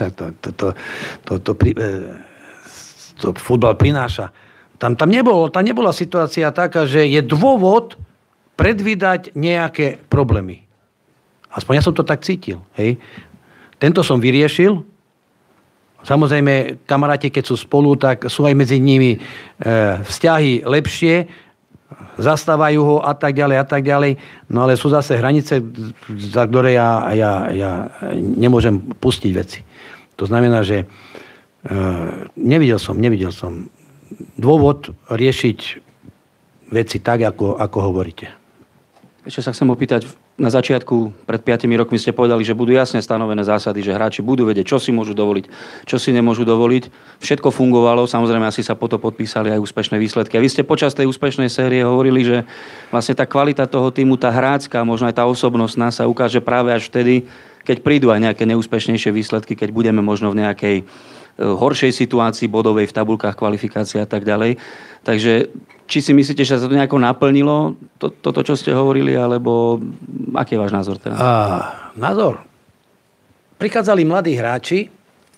to futbal prináša. Tam nebola situácia taká, že je dôvod predvídať nejaké problémy. Aspoň ja som to tak cítil. Hej. Tento som vyriešil. Samozrejme, kamaráti, keď sú spolu, tak sú aj medzi nimi vzťahy lepšie, zastávajú ho a tak ďalej. No ale sú zase hranice, za ktoré ja nemôžem pustiť veci. To znamená, že nevidel som dôvod riešiť veci tak, ako hovoríte. Ešte sa chcem opýtať, na začiatku pred 5 rokmi ste povedali, že budú jasne stanovené zásady, že hráči budú vedieť, čo si môžu dovoliť, čo si nemôžu dovoliť. Všetko fungovalo, samozrejme asi sa po to podpísali aj úspešné výsledky. A vy ste počas tej úspešnej série hovorili, že vlastne tá kvalita toho týmu, tá hrácka, možno aj tá osobnostná sa ukáže práve až vtedy, keď prídu aj nejaké neúspešnejšie výsledky, keď budeme možno v nejakej horšej situácii bodovej v tabuľkách kvalifikácie a tak ďalej. Takže či si myslíte, že sa to nejako naplnilo, toto, čo ste hovorili, alebo aký je váš názor teraz? Názor? Prichádzali mladí hráči.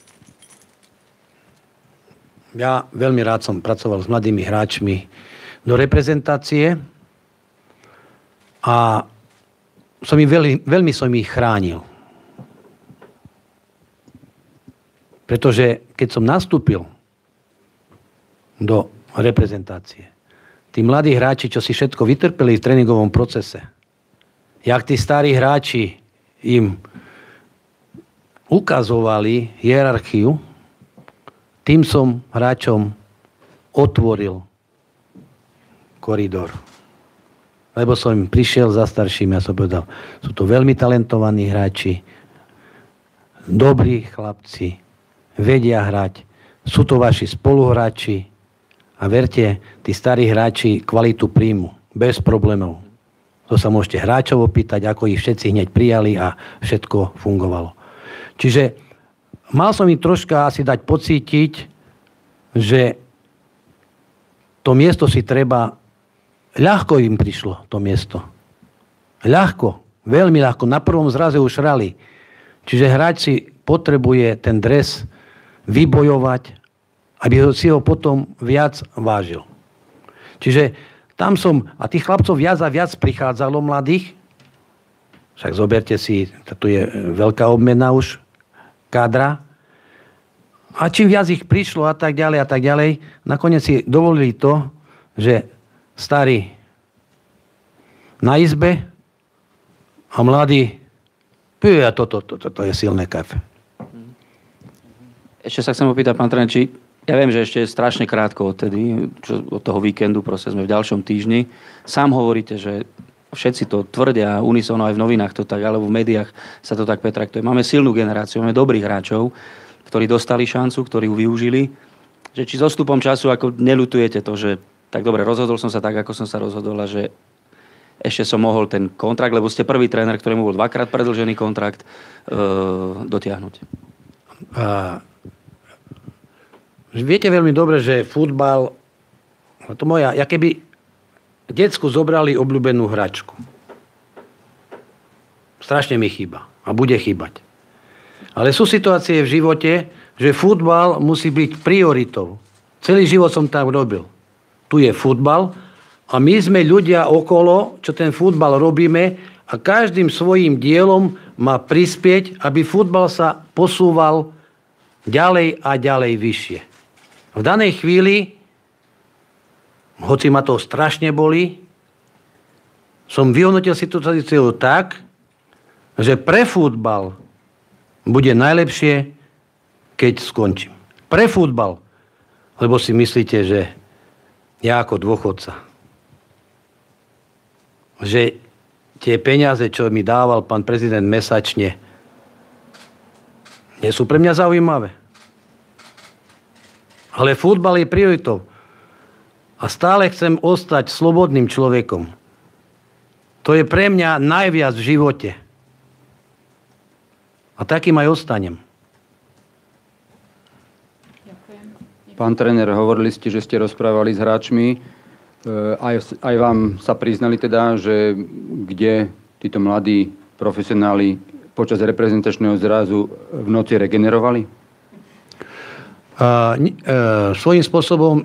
Ja veľmi rád som pracoval s mladými hráčmi do reprezentácie a veľmi som ich chránil. Pretože keď som nastúpil do reprezentácie, tí mladí hráči, čo si všetko vytrpeli v tréningovom procese, jak tí starí hráči im ukazovali hierarchiu, tým som hráčom otvoril koridor. Lebo som im prišiel za staršími a som povedal, sú to veľmi talentovaní hráči, dobrí chlapci, vedia hrať, sú to vaši spoluhráči a verte, tí starí hráči kvalitu príjmu, bez problémov. To sa môžete hráčov opýtať, ako ich všetci hneď prijali a všetko fungovalo. Čiže mal som im troška asi dať pocítiť, že to miesto si treba, ľahko im prišlo to miesto. Ľahko, veľmi ľahko. Na prvom zraze už hrali. Čiže hráč si potrebuje ten dres vybojovať, aby si ho potom viac vážil. Čiže tam som, a tých chlapcov viac a viac prichádzalo mladých, však zoberte si, tu je veľká obmena už kádra, a čím viac ich prišlo a tak ďalej, nakoniec si dovolili to, že starí na izbe a mladí, toto je silné kafe. Ešte sa chcem opýtať, pán tréner, či ja viem, že ešte je strašne krátko odtedy, od toho víkendu, proste sme v ďalšom týždni. Sám hovoríte, že všetci to tvrdia, unisono aj v novinách to tak, alebo v médiách sa to tak pretraktuje. Máme silnú generáciu, máme dobrých hráčov, ktorí dostali šancu, ktorí ju využili. Že či s odstupom času ako neľutujete to, že tak dobre, rozhodol som sa tak, ako som sa rozhodol a že ešte som mohol ten kontrakt, lebo ste prvý tréner, ktorému bol 2-krát predĺžený kontrakt, dotiahnuť. Viete veľmi dobre, že futbal, to moja, ja keby decku zobrali obľúbenú hračku. Strašne mi chýba a bude chýbať. Ale sú situácie v živote, že futbal musí byť prioritou. Celý život som tam robil. Tu je futbal a my sme ľudia okolo, čo ten futbal robíme a každým svojím dielom má prispieť, aby futbal sa posúval ďalej a ďalej vyššie. V danej chvíli, hoci ma to strašne boli, som vyhodnotil situáciu tak, že pre futbal bude najlepšie, keď skončím. Pre futbal. Lebo si myslíte, že ja ako dôchodca, že tie peniaze, čo mi dával pán prezident mesačne, nie sú pre mňa zaujímavé. Ale futbal je prioritou. A stále chcem ostať slobodným človekom. To je pre mňa najviac v živote. A takým aj ostanem. Pán tréner, hovorili ste, že ste rozprávali s hráčmi. Aj vám sa priznali teda, že kde títo mladí profesionáli počas reprezentačného zrazu v noci regenerovali? Svojím spôsobom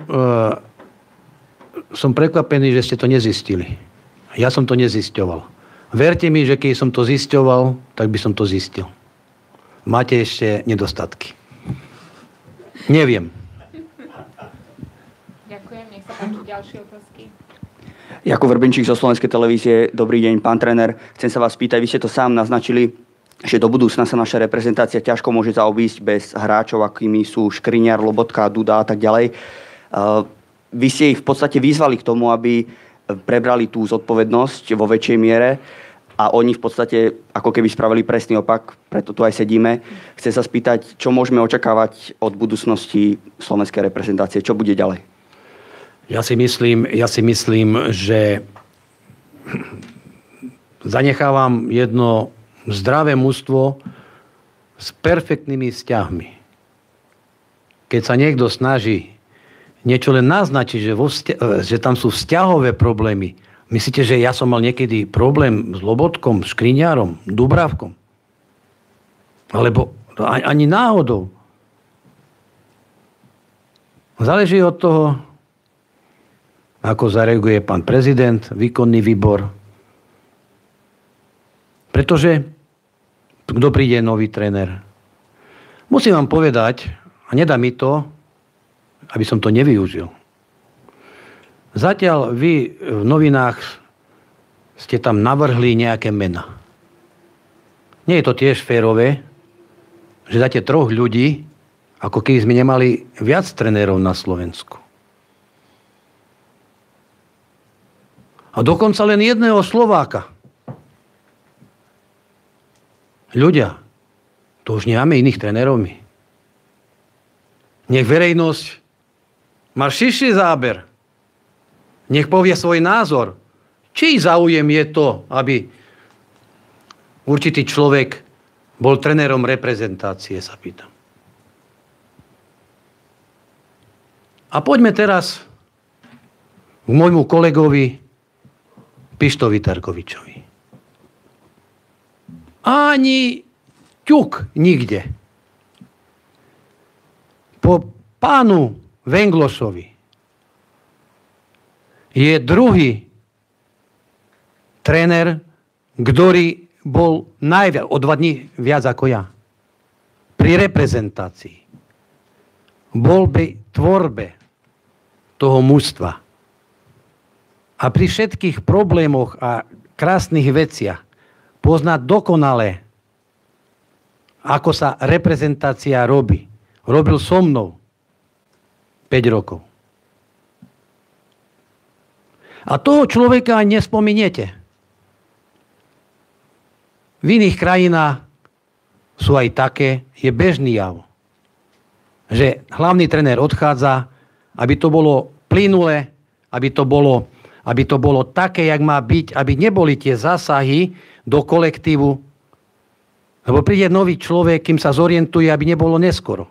som prekvapený, že ste to nezistili. Ja som to nezisťoval. Verte mi, že keď som to zisťoval, tak by som to zistil. Máte ešte nedostatky. Neviem. Ďakujem, nech sa páči ďalšie otázky. Jakub Vrbenčík zo Slovenskej televízie. Dobrý deň, pán tréner. Chcem sa vás spýtať, vy ste to sám naznačili, že do budúcna sa naša reprezentácia ťažko môže zaobísť bez hráčov, akými sú Škriňar, Lobotka, Duda a tak ďalej. Vy ste ich v podstate vyzvali k tomu, aby prebrali tú zodpovednosť vo väčšej miere a oni v podstate ako keby spravili presný opak, preto tu aj sedíme. Chcem sa spýtať, čo môžeme očakávať od budúcnosti slovenskej reprezentácie, čo bude ďalej? Ja si myslím, že zanechávam jedno zdravé mužstvo s perfektnými vzťahmi. Keď sa niekto snaží niečo len naznačiť, že tam sú vzťahové problémy, myslíte, že ja som mal niekedy problém s Lobotkom, Škriňárom, Dubravkom? Alebo ani náhodou. Záleží od toho, ako zareaguje pán prezident, výkonný výbor. Pretože kto príde nový tréner? Musím vám povedať, a nedá mi to, aby som to nevyužil. Zatiaľ vy v novinách ste tam navrhli nejaké mená. Nie je to tiež férové, že dáte 3 ľudí, ako keby sme nemali viac trénerov na Slovensku. A dokonca len jedného Slováka. Ľudia, to už nemáme iných trénerov my. Nech verejnosť má širší záber. Nech povie svoj názor. Čí záujem je to, aby určitý človek bol trénerom reprezentácie, sa pýtam. A poďme teraz k môjmu kolegovi Pištovi Terkovičovi. Ani ťuk nikde. Po pánu Venglošovi je druhý tréner, ktorý bol najviac, o 2 dní viac ako ja, pri reprezentácii. Bol by tvorbe toho mužstva. A pri všetkých problémoch a krásnych veciach pozná dokonale, ako sa reprezentácia robí. Robil so mnou 5 rokov. A toho človeka aj nespomeniete. V iných krajinách sú aj také, je bežný jav, že hlavný tréner odchádza, aby to bolo plynulé, aby to bolo také, jak má byť, aby neboli tie zásahy do kolektívu, lebo príde nový človek, kým sa zorientuje, aby nebolo neskoro.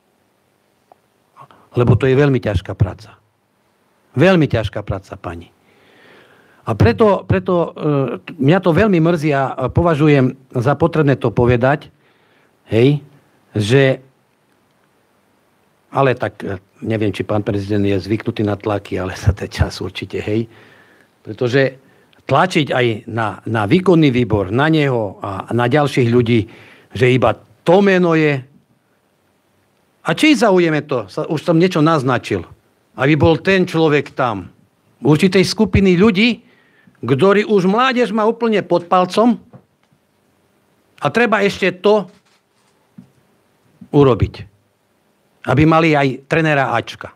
Lebo to je veľmi ťažká práca. Veľmi ťažká práca, pani. A preto mňa to veľmi mrzí a považujem za potrebné to povedať, hej, že ale tak neviem, či pán prezident je zvyknutý na tlaky, ale za ten čas určite, hej. Pretože tlačiť aj na výkonný výbor, na neho a na ďalších ľudí, že iba to meno je. A či zaujeme to? Už som niečo naznačil. Aby bol ten človek tam. Určitej skupiny ľudí, ktorí už mládež má úplne pod palcom a treba ešte to urobiť. Aby mali aj trenéra Ačka.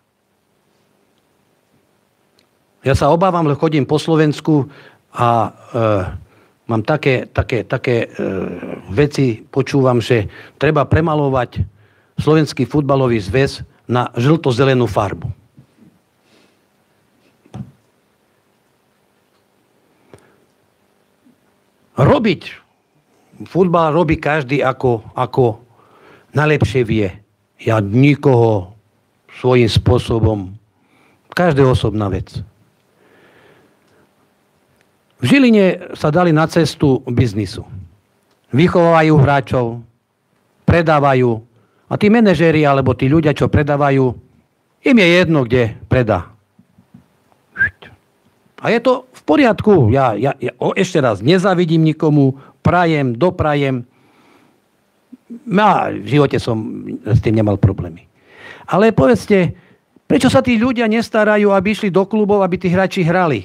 Ja sa obávam, lebo chodím po Slovensku a mám také veci, počúvam, že treba premalovať Slovenský futbalový zväz na žlto-zelenú farbu. Robiť futbal robí každý ako najlepšie vie. Ja nikoho svojím spôsobom. Každá osobná vec. V Žiline sa dali na cestu biznisu. Vychovajú hráčov, predávajú a tí manažéri alebo tí ľudia, čo predávajú, im je jedno, kde predá. A je to v poriadku. Ja ešte raz nezavidím nikomu, doprajem. V živote som s tým nemal problémy. Ale povedzte, prečo sa tí ľudia nestarajú, aby išli do klubov, aby tí hráči hrali?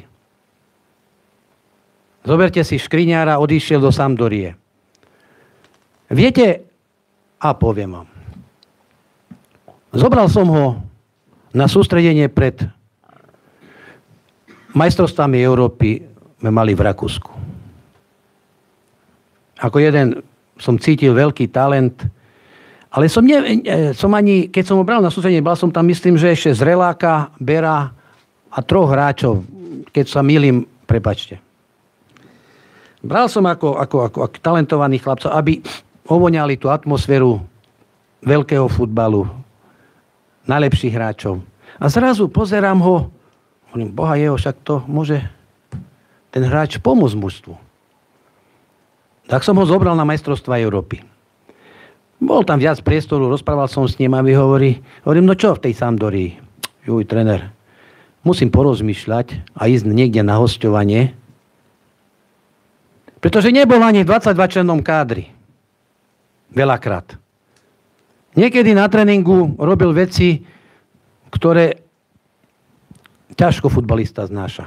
Zoberte si Škriňára, odišiel do Sampdorie. Viete, a poviem vám. Zobral som ho na sústredenie pred majstrovstvami Európy, sme mali v Rakúsku. Ako jeden som cítil veľký talent, ale som ani, keď som ho bral na sústredenie, bral som tam, myslím, že ešte Zreláka, Bera a 3 hráčov. Keď sa mýlim, prepáčte. Bral som ako talentovaných chlapcov, aby ovoňali tú atmosféru veľkého futbalu, najlepších hráčov. A zrazu pozerám ho, hovorím, boha jeho, však to môže ten hráč pomôcť mužstvu. Tak som ho zobral na majstrovstvá Európy. Bol tam viac priestoru, rozprával som s ním a hovorím, no čo v tej Sampdorii? Juj, tréner, musím porozmýšľať a ísť niekde na hosťovanie, pretože nebol ani v 22 člennom kádri. Veľakrát. Niekedy na tréningu robil veci, ktoré ťažko futbalista znáša.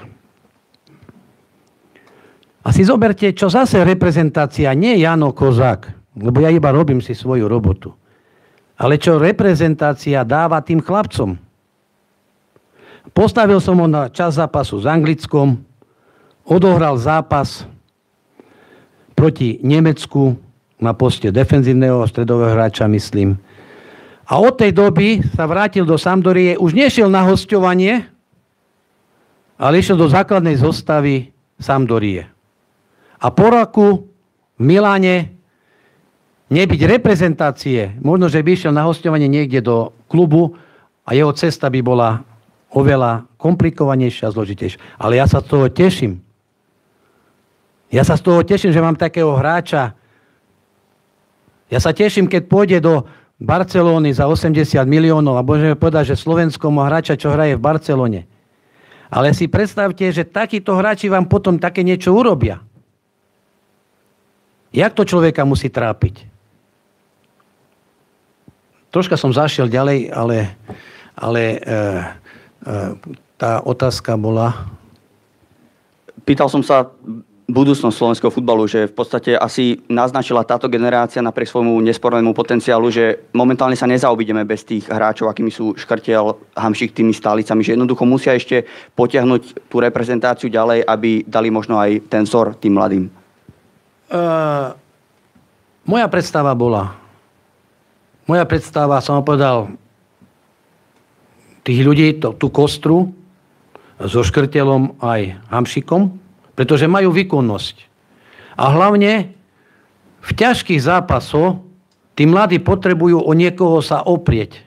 A si zoberte, čo zase reprezentácia, nie Jano Kozák, lebo ja iba robím si svoju robotu, ale čo reprezentácia dáva tým chlapcom. Postavil som ho na čas zápasu s Anglickom, odohral zápas proti Nemecku na poste defenzívneho stredového hráča, myslím. A od tej doby sa vrátil do Sampdorie, už nešiel na hosťovanie, ale išiel do základnej zostavy Sampdorie. A po roku v Miláne nebyť reprezentácie, možno, že by išiel na hosťovanie niekde do klubu, a jeho cesta by bola oveľa komplikovanejšia a zložitejšia. Ale ja sa z toho teším. Ja sa z toho teším, že mám takého hráča. Ja sa teším, keď pôjde do Barcelóny za 80 miliónov a môžeme povedať, že Slovensko má hráča, čo hraje v Barcelone. Ale si predstavte, že takíto hráči vám potom také niečo urobia. Jak to človeka musí trápiť? Troška som zašiel ďalej, ale tá otázka bola... Pýtal som sa budúcnosť slovenského futbalu, že v podstate asi naznačila táto generácia napriek svojmu nespornému potenciálu, že momentálne sa nezaobídeme bez tých hráčov, akými sú Škrtel, Hamšík, tými stálicami, že jednoducho musia ešte potiahnuť tú reprezentáciu ďalej, aby dali možno aj ten vzor tým mladým. Moja predstava, som povedal, tých ľudí, tú kostru so Škrtelom aj Hamšíkom, pretože majú výkonnosť. A hlavne v ťažkých zápasoch tí mladí potrebujú o niekoho sa oprieť.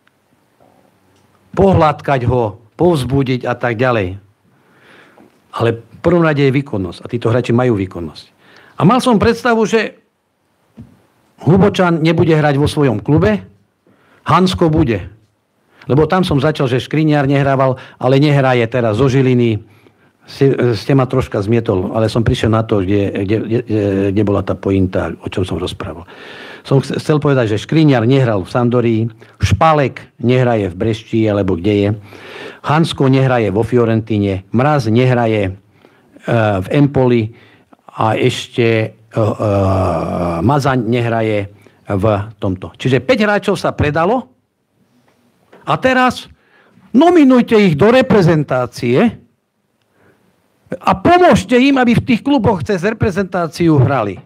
Pohľadkať ho, povzbudiť a tak ďalej. Ale v prvom rade je výkonnosť. A títo hráči majú výkonnosť. A mal som predstavu, že Hlubočan nebude hrať vo svojom klube, Hansko bude. Lebo tam som začal, že Škriňar nehrával, ale nehraje teraz zo Žiliny. Ste ma troška zmietol, ale som prišiel na to, kde bola tá pointa, o čom som rozprával. Som chcel povedať, že Škriňar nehral v Sampdorii, Špalek nehraje v Brešti, alebo kde je, Hansko nehraje vo Fiorentíne, Mraz nehraje v Empoli a ešte Mazaň nehraje v tomto. Čiže 5 hráčov sa predalo a teraz nominujte ich do reprezentácie a pomôžte im, aby v tých kluboch cez reprezentáciu hrali.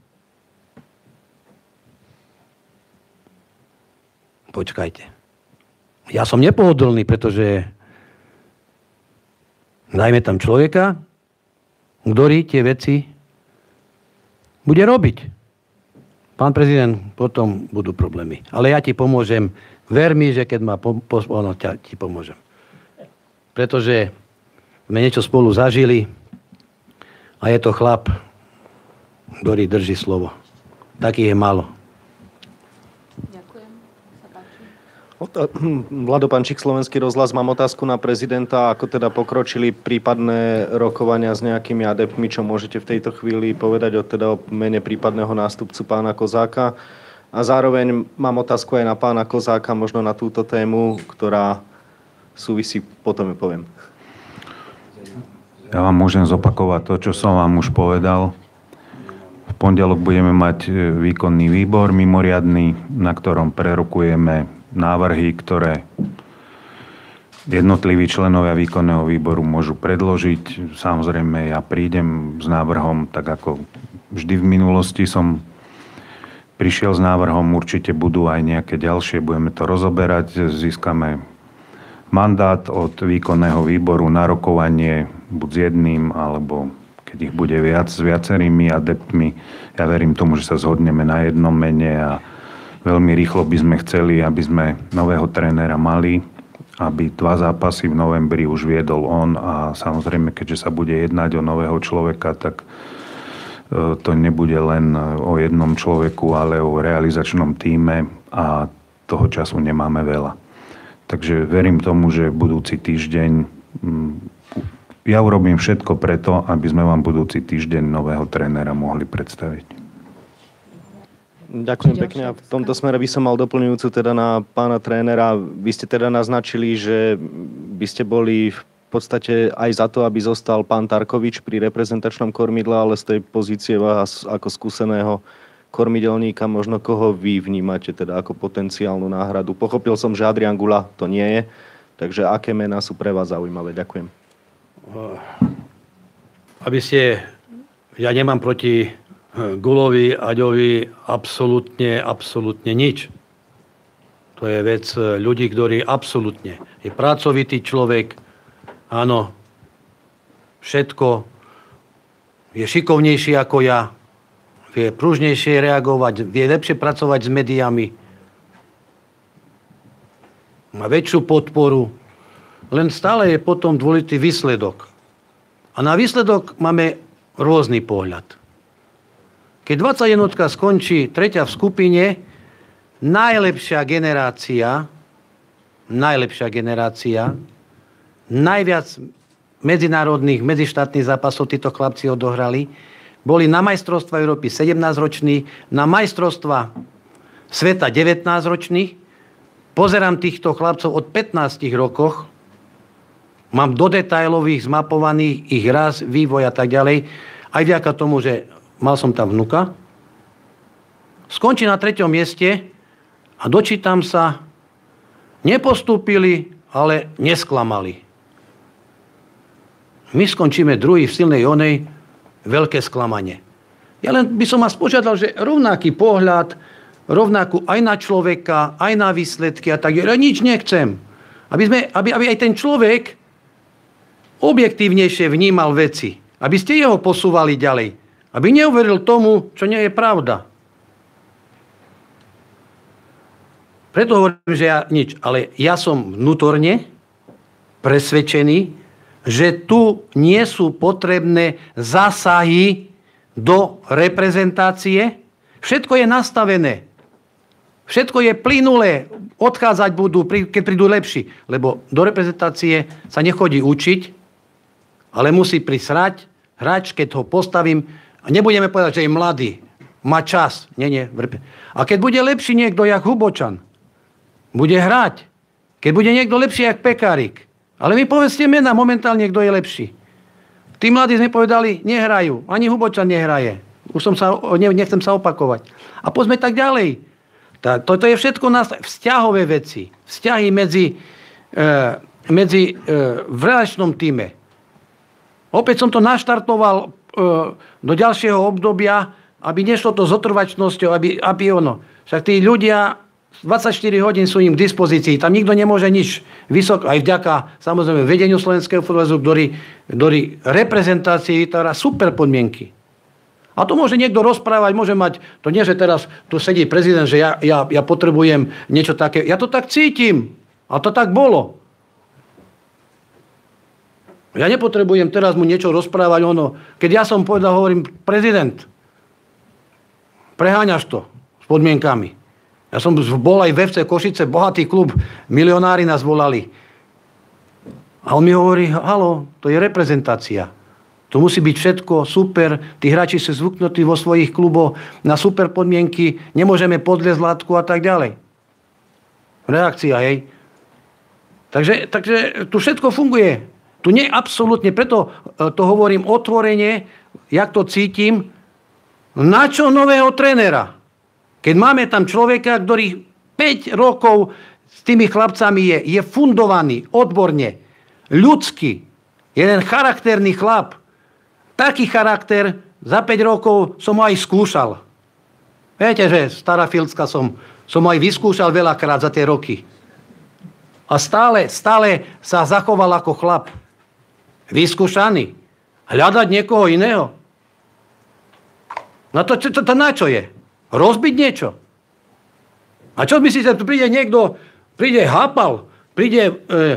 Počkajte. Ja som nepohodlný, pretože dajme tam človeka, ktorý tie veci bude robiť. Pán prezident, potom budú problémy. Ale ja ti pomôžem. Ver mi, že keď ma ti pomôžem. Pretože sme niečo spolu zažili a je to chlap, ktorý drží slovo. Takých je málo. Ďakujem. Vlado Pančík, Slovenský rozhlas. Mám otázku na prezidenta, ako teda pokročili prípadné rokovania s nejakými adeptmi, čo môžete v tejto chvíli povedať o mene prípadného nástupcu pána Kozáka. A zároveň mám otázku aj na pána Kozáka, možno na túto tému, ktorá súvisí, potom ju poviem. Ja vám môžem zopakovať to, čo som vám už povedal. V pondelok budeme mať výkonný výbor mimoriadny, na ktorom prerokujeme návrhy, ktoré jednotliví členovia výkonného výboru môžu predložiť. Samozrejme, ja prídem s návrhom, tak ako vždy v minulosti som prišiel s návrhom, určite budú aj nejaké ďalšie, budeme to rozoberať, získame mandát od výkonného výboru na rokovanie buď s jedným, alebo keď ich bude viac, s viacerými adeptmi. Ja verím tomu, že sa zhodneme na jednom mene a veľmi rýchlo by sme chceli, aby sme nového trénera mali, aby 2 zápasy v novembri už viedol on a samozrejme, keďže sa bude jednať o nového človeka, tak to nebude len o jednom človeku, ale o realizačnom tíme a toho času nemáme veľa. Takže verím tomu, že budúci týždeň ja urobím všetko preto, aby sme vám budúci týždeň nového trénera mohli predstaviť. Ďakujem pekne. A v tomto smere by som mal doplňujúcu teda na pána trénera. Vy ste teda naznačili, že by ste boli v podstate aj za to, aby zostal pán Tarkovič pri reprezentačnom kormidle, ale z tej pozície vás ako skúseného kormidelníka možno koho vy vnímate teda ako potenciálnu náhradu. Pochopil som, že Adrian Gula to nie je, takže aké mená sú pre vás zaujímavé? Ďakujem. Ja nemám proti Gulovi, Aďovi absolútne nič. To je vec ľudí, ktorí absolútne je pracovitý človek, áno, všetko, je šikovnejší ako ja, vie pružnejšie reagovať, vie lepšie pracovať s médiami. má väčšiu podporu, len stále je potom dôležitý výsledok. A na výsledok máme rôzny pohľad. Keď 21 skončí tretia v skupine, najlepšia generácia, najviac medzinárodných, medzištátnych zápasov títo chlapci odohrali, boli na majstrovstva Európy 17-roční, na majstrovstva sveta 19-ročných. Pozerám týchto chlapcov od 15 rokoch, mám do detailových zmapovaných ich raz, vývoj a tak ďalej. Aj vďaka tomu, že mal som tam vnuka. Skončí na 3. mieste a dočítam sa, nepostúpili, ale nesklamali. My skončíme druhý v silnej onej, veľké sklamanie. Ja len by som vás požiadal, že rovnaký pohľad, rovnakú aj na človeka, aj na výsledky a tak. Ja nič nechcem. Aby aj ten človek objektívnejšie vnímal veci. Aby ste jeho posúvali ďalej. Aby neuveril tomu, čo nie je pravda. Preto hovorím, že ja nič. Ale ja som vnútorne presvedčený, že tu nie sú potrebné zásahy do reprezentácie. Všetko je nastavené. Všetko je plynulé. Odchádzať budú, keď prídu lepší. Lebo do reprezentácie sa nechodí učiť, ale musí prísť hráč, keď ho postavím. A nebudeme povedať, že je mladý. Má čas. Nie. A keď bude lepší niekto, jak Hubočan, bude hrať. Keď bude niekto lepší, jak Pekárik. Ale mi povedzte mena momentálne, kto je lepší. Tí mladí sme povedali, nehrajú. Ani Hubočan nehraje. Nechcem sa opakovať. A poďme tak ďalej. Toto je všetko vzťahové veci. Vzťahy v relačnom týme. Opäť som to naštartoval do ďalšieho obdobia, aby nešlo to s otrvačnosťou, aby ono. Však tí ľudia 24 hodín sú im k dispozícii. Tam nikto nemôže nič vysoko. Aj vďaka, samozrejme, vedeniu Slovenského futbalu, ktorý reprezentácii vytvára super podmienky. A to môže niekto rozprávať, môže mať, to nie, že teraz tu sedí prezident, že ja potrebujem niečo také. Ja to tak cítim. A to tak bolo. Ja nepotrebujem teraz mu niečo rozprávať. Keď ja som povedal, hovorím, prezident, preháňaš to s podmienkami. Ja som bol aj v FC Košice, bohatý klub, milionári nás volali. A on mi hovorí, halo, to je reprezentácia. To musí byť všetko super, tí hráči sú zvyknutí vo svojich kluboch na super podmienky, nemôžeme podliezť látku a tak ďalej. Reakcia, hej. Takže tu všetko funguje. Tu nie absolútne, preto to hovorím otvorene, jak to cítim, na čo nového trénera? Keď máme tam človeka, ktorý 5 rokov s tými chlapcami je fundovaný, odborne, ľudský, jeden charakterný chlap. Taký charakter, za 5 rokov som ho aj skúšal. Viete, že Starafieldska som aj vyskúšal veľakrát za tie roky. A stále sa zachoval ako chlap. Vyskúšaný. Hľadať niekoho iného. No to na čo je? Rozbiť niečo. A čo myslíte, tu príde niekto, príde Hapal, príde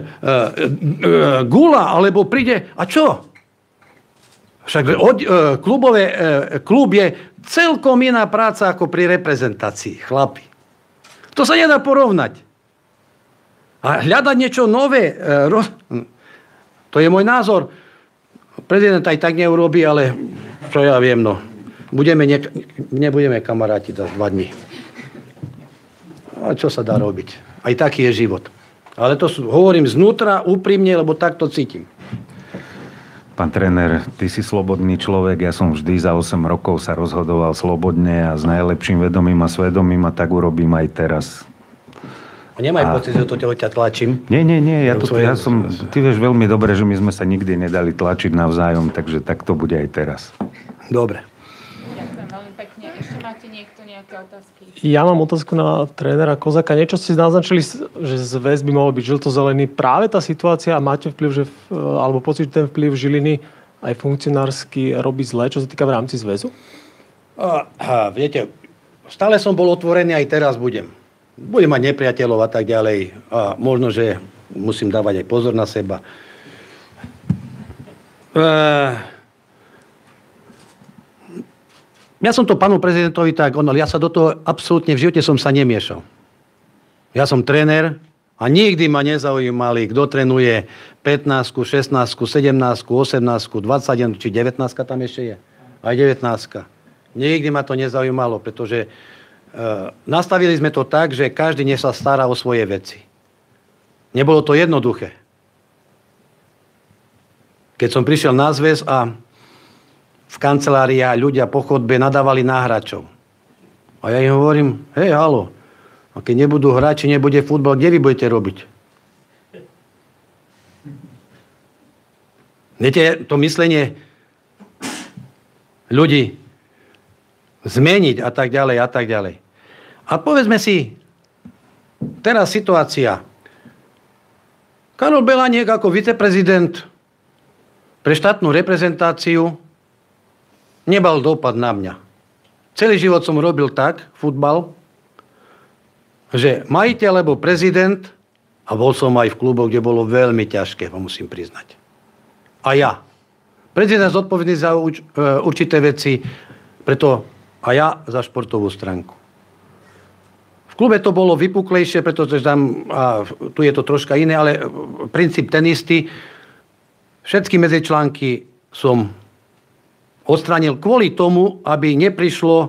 Gula, alebo príde... A čo? Však klub je celkom iná práca ako pri reprezentácii, chlapi. To sa nedá porovnať. A hľadať niečo nové, to je môj názor. Prezident aj tak neurobí, ale čo ja viem, no. Nebudeme kamaráti za 2 dní. A čo sa dá robiť? Aj taký je život. Ale to hovorím znútra, úprimne, lebo tak to cítim. Pán tréner, ty si slobodný človek, ja som vždy za 8 rokov sa rozhodoval slobodne a s najlepším vedomím a svedomím a tak urobím aj teraz. A nemaj pocit, že to ťa tlačím. Nie, ty vieš veľmi dobre, že my sme sa nikdy nedali tlačiť navzájom, takže tak to bude aj teraz. Dobre. Ďakujem veľmi pekne. Ešte máte niekto nejaké otázky? Ja mám otázku na trénera Kozaka. Niečo ste naznačili, že zväz by mohol byť žlto-zelený. Práve tá situácia, máte vplyv, alebo pocit, že ten vplyv Žiliny aj funkcionársky robí zle, čo sa týka v rámci zväzu? Viete, stále som bol otvorený, aj teraz budem. Budem mať nepriateľov a tak ďalej. A možno, že musím dávať aj pozor na seba. Ja som to pánu prezidentovi tak, ja sa do toho absolútne v živote som sa nemiešal. Ja som tréner a nikdy ma nezaujímali, kto trénuje 15, 16, 17, 18, 21, či 19 tam ešte je. Aj 19. Nikdy ma to nezaujímalo, pretože nastavili sme to tak, že každý nech sa stará o svoje veci. Nebolo to jednoduché. Keď som prišiel na zväz a v kancelárii ľudia po chodbe nadávali na hráčov. A ja im hovorím, hej, halo, a keď nebudú hráči, nebude futbal, kde vy budete robiť? Viete, to myslenie ľudí zmeniť a tak ďalej, a tak ďalej. A povedzme si, teraz situácia. Karol Belániek ako viceprezident pre štátnu reprezentáciu nebal dopad na mňa. Celý život som robil tak, futbal, že majiteľ alebo prezident, a bol som aj v kluboch, kde bolo veľmi ťažké, ho musím priznať. A ja. Prezident zodpovedný za určité veci, preto a ja za športovú stránku. V klube to bolo vypuklejšie, pretože tam, a tu je to troška iné, ale princíp ten istý. Všetky medzičlánky som odstránil kvôli tomu, aby neprišlo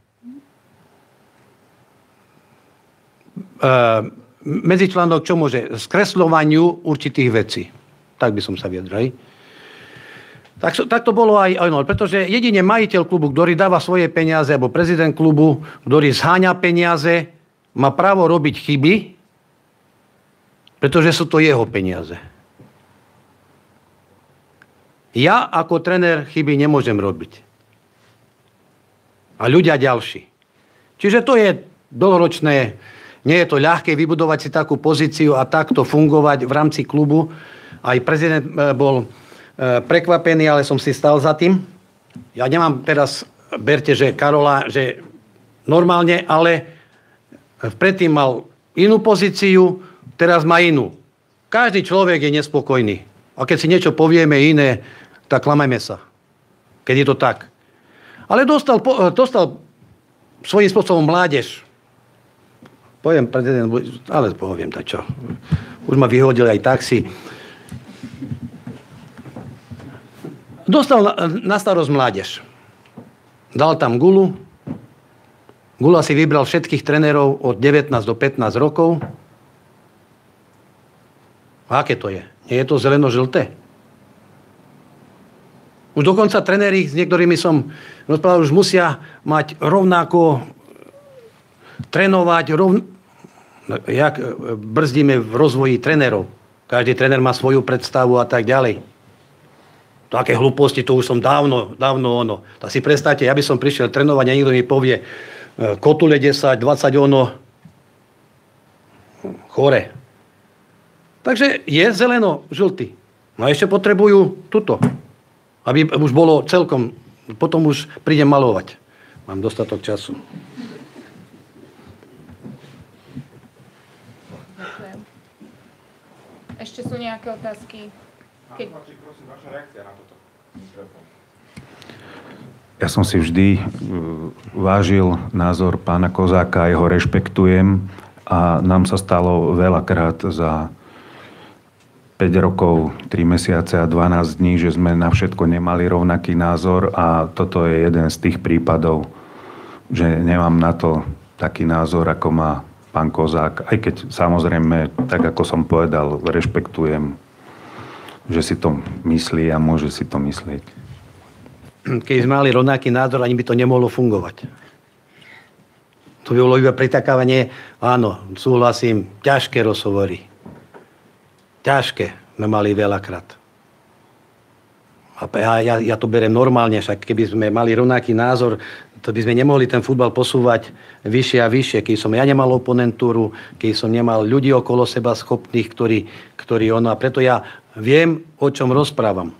medzičlánok, čo môže, skresľovaniu určitých vecí. Tak by som sa vyjadral. Tak to bolo aj pretože jedine majiteľ klubu, ktorý dáva svoje peniaze, alebo prezident klubu, ktorý zháňa peniaze, má právo robiť chyby, pretože sú to jeho peniaze. Ja ako tréner chyby nemôžem robiť. A ľudia ďalší. Čiže to je dlhoročné, nie je to ľahké vybudovať si takú pozíciu a takto fungovať v rámci klubu. Aj prezident bol prekvapený, ale som si stal za tým. Ja nemám teraz, berte, že Karola, že normálne, ale predtým mal inú pozíciu, teraz má inú. Každý človek je nespokojný. A keď si niečo povieme iné, tak klamajme sa. Keď je to tak. Ale dostal svojím spôsobom mládež. Poviem prezident, ale poviem tak čo. Už ma vyhodil aj taxi. Dostal na starosť mládež. Dal tam Gulu. Gula si vybral všetkých trénerov od 19 do 15 rokov. A aké to je? Nie je to zeleno-žlté? Už dokonca tréneri, s niektorými som rozprával, už musia mať rovnako trénovať, jak brzdíme v rozvoji trénerov. Každý tréner má svoju predstavu a tak ďalej. Také hlúposti, to už som dávno ono. Tak si predstavte, ja by som prišiel trénovať a niekto mi povie kotule 10, 20 ono, chore. Takže je zeleno-žltý. No a ešte potrebujú tuto. Aby už bolo celkom, potom už prídem malovať. Mám dostatok času. Ďakujem. Ešte sú nejaké otázky? Prosím, vaša reakcia na toto. Ja som si vždy vážil názor pána Kozáka, jeho rešpektujem a nám sa stalo veľakrát za 5 rokov, 3 mesiace a 12 dní, že sme na všetko nemali rovnaký názor a toto je jeden z tých prípadov, že nemám na to taký názor, ako má pán Kozák. Aj keď samozrejme, tak ako som povedal, rešpektujem, že si to myslí a môže si to myslieť. Keď sme mali rovnaký názor, ani by to nemohlo fungovať. To by bolo iba pritakávanie. Áno, súhlasím, ťažké rozhovory. Ťažké sme mali veľakrát. A ja to beriem normálne, však keby sme mali rovnaký názor, to by sme nemohli ten futbal posúvať vyššie a vyššie. Keď som ja nemal oponentúru, keď som nemal ľudí okolo seba schopných, ktorí ono. A preto ja viem, o čom rozprávam.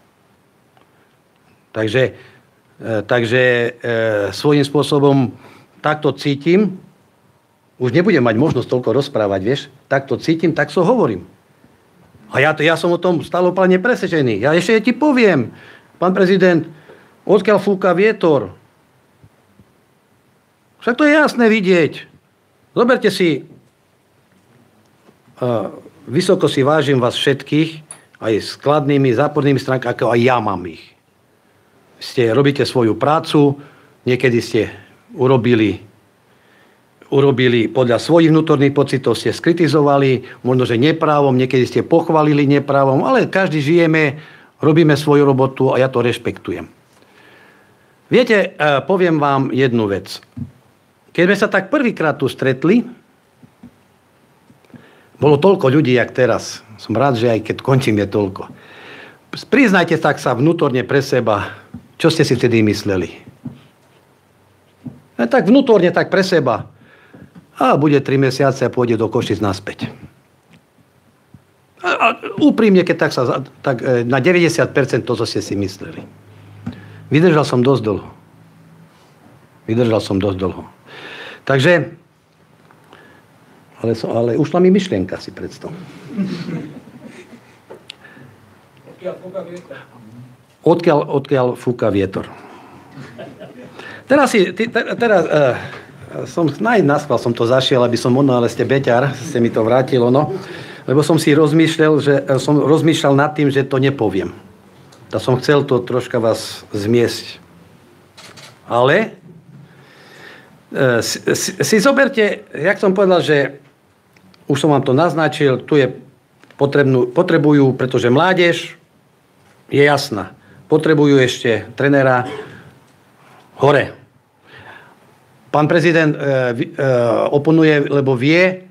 Takže svojím spôsobom takto cítim už nebudem mať možnosť toľko rozprávať, vieš. Tak to cítim, tak so hovorím. A ja som o tom stále úplne presvedčený. Ja ešte ti poviem, pán prezident, odkiaľ fúka vietor. Však to je jasné vidieť. Zoberte si, vysoko si vážim vás všetkých, aj s kladnými, zápornými stránkami, ako aj ja mám ich. Robíte svoju prácu, niekedy ste urobili podľa svojich vnútorných pocitov, ste skritizovali, možno, že neprávom, niekedy ste pochválili neprávom, ale každý žijeme, robíme svoju robotu a ja to rešpektujem. Viete, poviem vám jednu vec. Keď sme sa tak prvýkrát tu stretli, bolo toľko ľudí, jak teraz. Som rád, že aj keď končím, je toľko. Priznajte tak sa vnútorne pre seba, čo ste si vtedy mysleli. Tak vnútorne, tak pre seba. A bude 3 mesiace a pôjde do Košic naspäť. A úprimne, keď tak na 90% to, čo ste si mysleli. Vydržal som dosť dlho. Takže, ale ušla mi myšlienka, si predstav. Odkiaľ fúka vietor. Teraz som naschvál som to zašiel, aby som ale ste beťar, ste mi to vrátilo, no. Lebo som si rozmýšľal nad tým, že to nepoviem. Tak som chcel to troška vás zmiesť. Ale si zoberte, jak som povedal, že už som vám to naznačil, tu je potrebujú, pretože mládež je jasná. Potrebujú ešte trenéra hore. Pán prezident oponuje, lebo vie,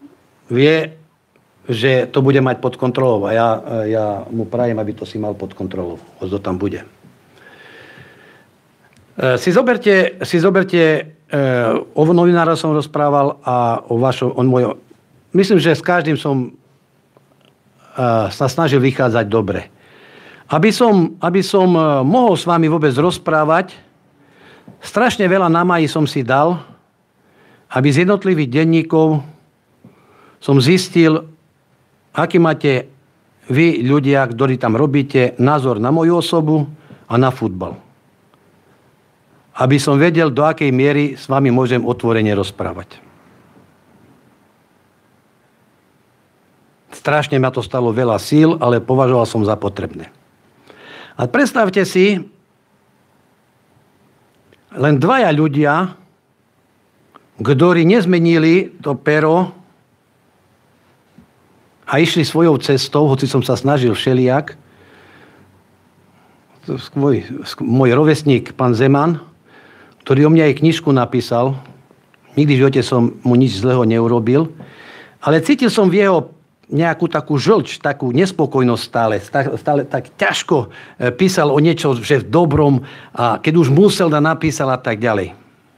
že to bude mať pod kontrolou. A ja mu prajem, aby to si mal pod kontrolou. Hoď to tam bude. Si zoberte, o novinára som rozprával a myslím, že s každým som sa snažil vychádzať dobre. Aby som mohol s vami vôbec rozprávať, strašne veľa námají som si dal, aby z jednotlivých denníkov som zistil, aký máte vy, ľudia, ktorí tam robíte, názor na moju osobu a na futbal. Aby som vedel, do akej miery s vami môžem otvorene rozprávať. Strašne ma to stalo veľa síl, ale považoval som za potrebné. A predstavte si, len 2 ľudia, ktorí nezmenili to pero a išli svojou cestou, hoci som sa snažil všelijak. Môj rovesník, pán Zeman, ktorý o mňa aj knižku napísal, nikdy v živote som mu nič zlého neurobil, ale cítil som v jeho nejakú takú žlč, takú nespokojnosť stále tak ťažko písal o niečo, že v dobrom a keď už musel, napísal a tak ďalej.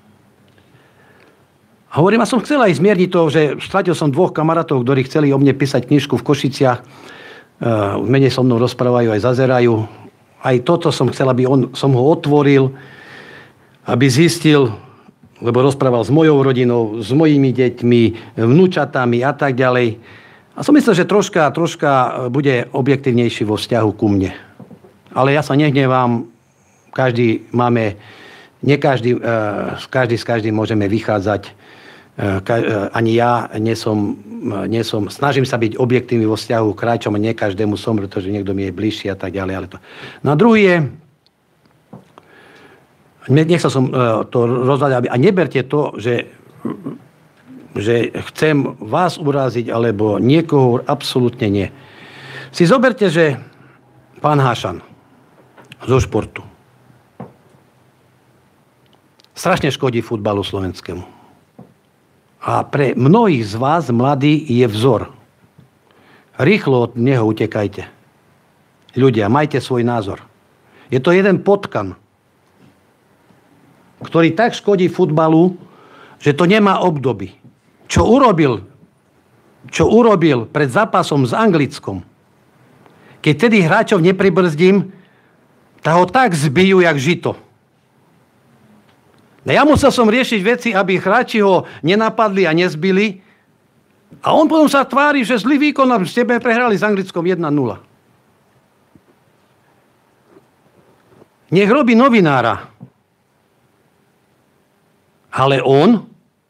A hovorím, a som chcel aj zmierniť to, že stratil som 2 kamarátov, ktorí chceli o mne písať knižku v Košiciach. Menej so mnou rozprávajú, aj zazerajú. Aj toto som chcel, aby som ho otvoril, aby zistil, lebo rozprával s mojou rodinou, s mojimi deťmi, vnúčatami a tak ďalej. A som myslel, že troška bude objektívnejší vo vzťahu ku mne. Ale ja sa nehnevám, každý s každým môžeme vychádzať. Ani ja nie som, snažím sa byť objektívny vo vzťahu k hráčom a nie každému som, pretože niekto mi je bližší a tak ďalej. Ale to. No a druhý je, nechcel som to rozhľadať, a neberte to, že chcem vás uraziť, alebo niekoho, absolútne nie. Si zoberte, že pán Hašan zo športu strašne škodí futbalu slovenskému. A pre mnohých z vás, mladí, je vzor. Rýchlo od neho utekajte. Ľudia, majte svoj názor. Je to jeden potkan, ktorý tak škodí futbalu, že to nemá obdoby. Čo urobil pred zápasom s Anglickom, keď tedy hráčov nepribrzdím, tak ho tak zbijú, jak žito. No ja musel som riešiť veci, aby hráči ho nenapadli a nezbili. A on potom sa tvári, že zlý výkon a s tebe prehrali s Anglickom 1-0. Nech robí novinára. Ale on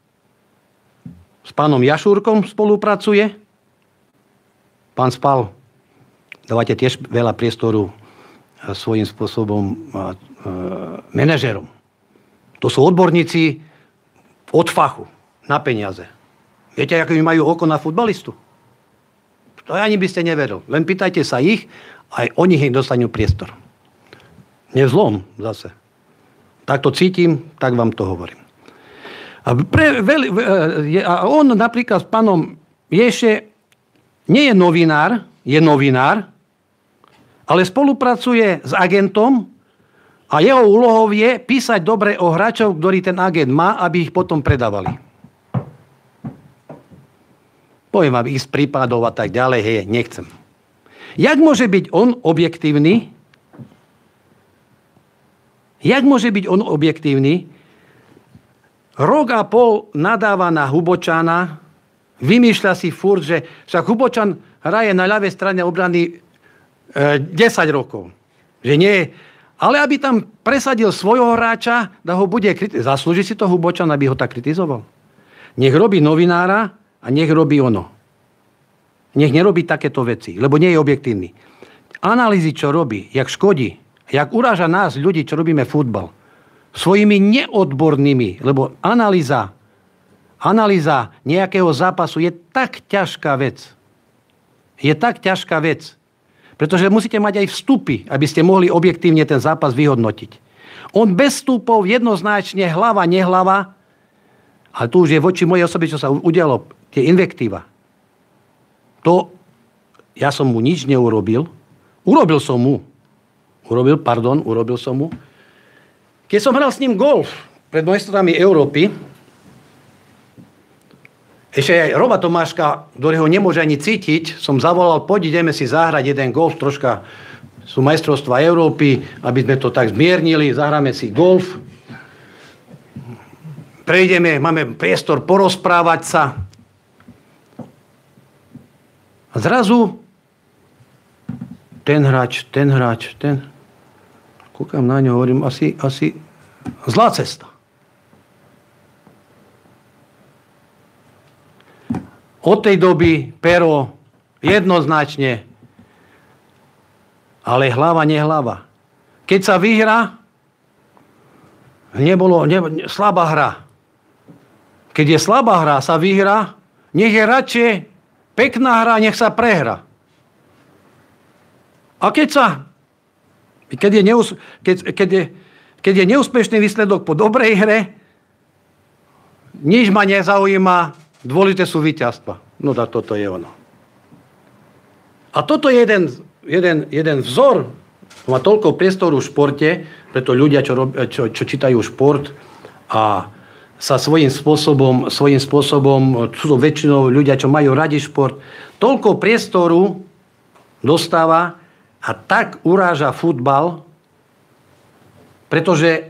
s pánom Jašúrkom spolupracuje. Pán Spal, dávate tiež veľa priestoru svojím spôsobom manažerom. To sú odborníci od fachu na peniaze. Viete, ako majú oko na futbalistu? To ani by ste neveril. Len pýtajte sa ich, aj oni ich dostanú priestor. Nevzlom zase. Tak to cítim, tak vám to hovorím. A on napríklad s pánom Ješe nie je novinár, ale spolupracuje s agentom a jeho úlohou je písať dobre o hráčov, ktorý ten agent má, aby ich potom predávali. Poviem vám ich z prípadov a tak ďalej, nechcem. Jak môže byť on objektívny? Rok a pol nadáva na Hubočana, vymýšľa si furt, že však Hubočan hraje na ľavej strane obrany 10 rokov. Že nie. Ale aby tam presadil svojho hráča, da ho bude kritizovať. Zaslúži si to Hubočan, aby ho tak kritizoval? Nech robí novinára a nech robí ono. Nech nerobí takéto veci, lebo nie je objektívny. Analýzy, čo robí, jak škodí, jak uráža nás, ľudí, čo robíme futbal, svojimi neodbornými, lebo analýza nejakého zápasu je tak ťažká vec. Pretože musíte mať aj vstupy, aby ste mohli objektívne ten zápas vyhodnotiť. On bez vstupov jednoznačne hlava, nehlava, ale tu už je voči mojej osobe, čo sa udialo, tie invektíva. To, ja som mu nič neurobil. Urobil som mu. Keď som hral s ním golf pred majstrovstvami Európy, ešte aj Roba Tomáška, ktorého nemôže ani cítiť, som zavolal, poď ideme si zahrať jeden golf, troška sú majstrovstvá Európy, aby sme to tak zmiernili, zahráme si golf. Prejdeme, máme priestor porozprávať sa. A zrazu ten hráč. Kúkam na ňo, hovorím, asi zlá cesta. Od tej doby pero jednoznačne, ale hlava, nehlava. Keď sa vyhrá, slabá hra. Keď je slabá hra, sa vyhrá, nech je radšej pekná hra, nech sa prehra. A keď je neúspešný výsledok po dobrej hre, nič ma nezaujíma, dôležité sú víťazstva. No tak toto je ono. A toto je jeden vzor, má toľko priestoru v športe, preto ľudia, čo čítajú šport a sa svojím spôsobom, sú to väčšinou ľudia, čo majú radi šport, toľko priestoru dostáva a tak uráža futbal, pretože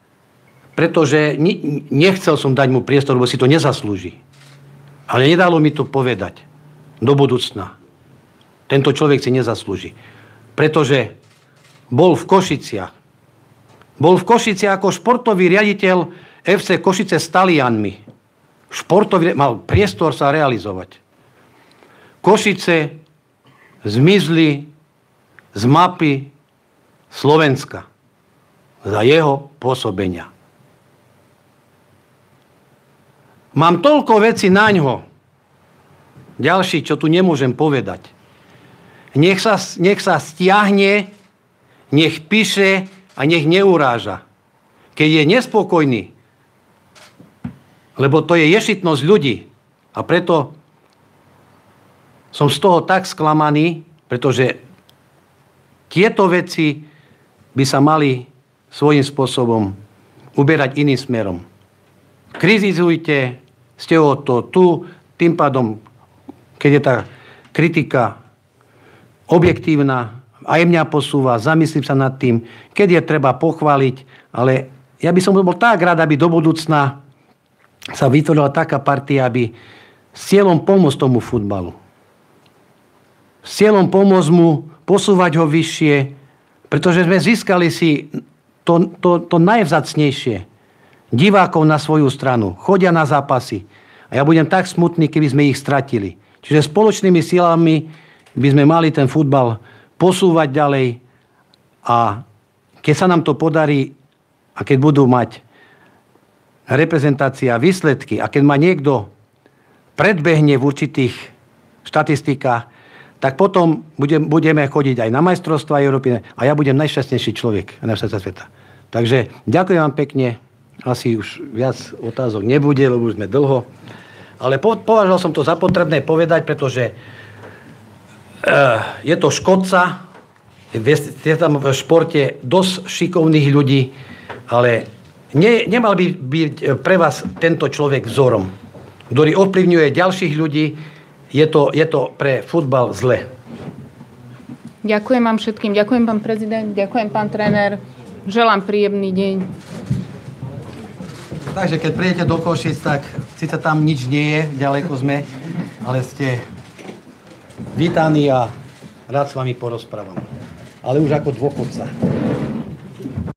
nechcel som dať mu priestor, lebo si to nezaslúži. Ale nedalo mi to povedať do budúcna. Tento človek si nezaslúži. Pretože bol v Košiciach. Ako športový riaditeľ FC Košice s Talianmi. Mal priestor sa realizovať. Košice zmizli z mapy Slovenska za jeho pôsobenia. Mám toľko vecí na ňo. Ďalší, čo tu nemôžem povedať. Nech sa stiahne, nech píše a nech neuráža. Keď je nespokojný, lebo to je ješitnosť ľudí. A preto som z toho tak sklamaný, pretože tieto veci by sa mali svojím spôsobom uberať iným smerom. Kritizujte, ste o to tu, tým pádom, keď je tá kritika objektívna, aj mňa posúva, zamyslím sa nad tým, keď je treba pochváliť, ale ja by som bol tak rád, aby do budúcna sa vytvorila taká partia, aby s cieľom pomôcť tomu futbalu. S cieľom pomôcť mu posúvať ho vyššie, pretože sme získali si to najvzácnejšie. Divákov na svoju stranu. Chodia na zápasy. A ja budem tak smutný, keby sme ich stratili. Čiže spoločnými silami by sme mali ten futbal posúvať ďalej a keď sa nám to podarí a keď budú mať reprezentácia výsledky a keď ma niekto predbehne v určitých štatistikách, tak potom budeme chodiť aj na majstrovstvá Európy a ja budem najšťastnejší človek na sveta. Takže ďakujem vám pekne. Asi už viac otázok nebude, lebo už sme dlho. Ale považoval som to za potrebné povedať, pretože je to škodca. Je tam v športe dosť šikovných ľudí, ale nemal by byť pre vás tento človek vzorom, ktorý ovplyvňuje ďalších ľudí. Je to pre futbal zle. Ďakujem vám všetkým. Ďakujem, pán prezident. Ďakujem, pán tréner. Želám príjemný deň. Takže keď prídete do Košíc, tak síce tam nič nie je, ďaleko sme, ale ste vítaní a rád s vami porozprávam. Ale už ako dôchodca.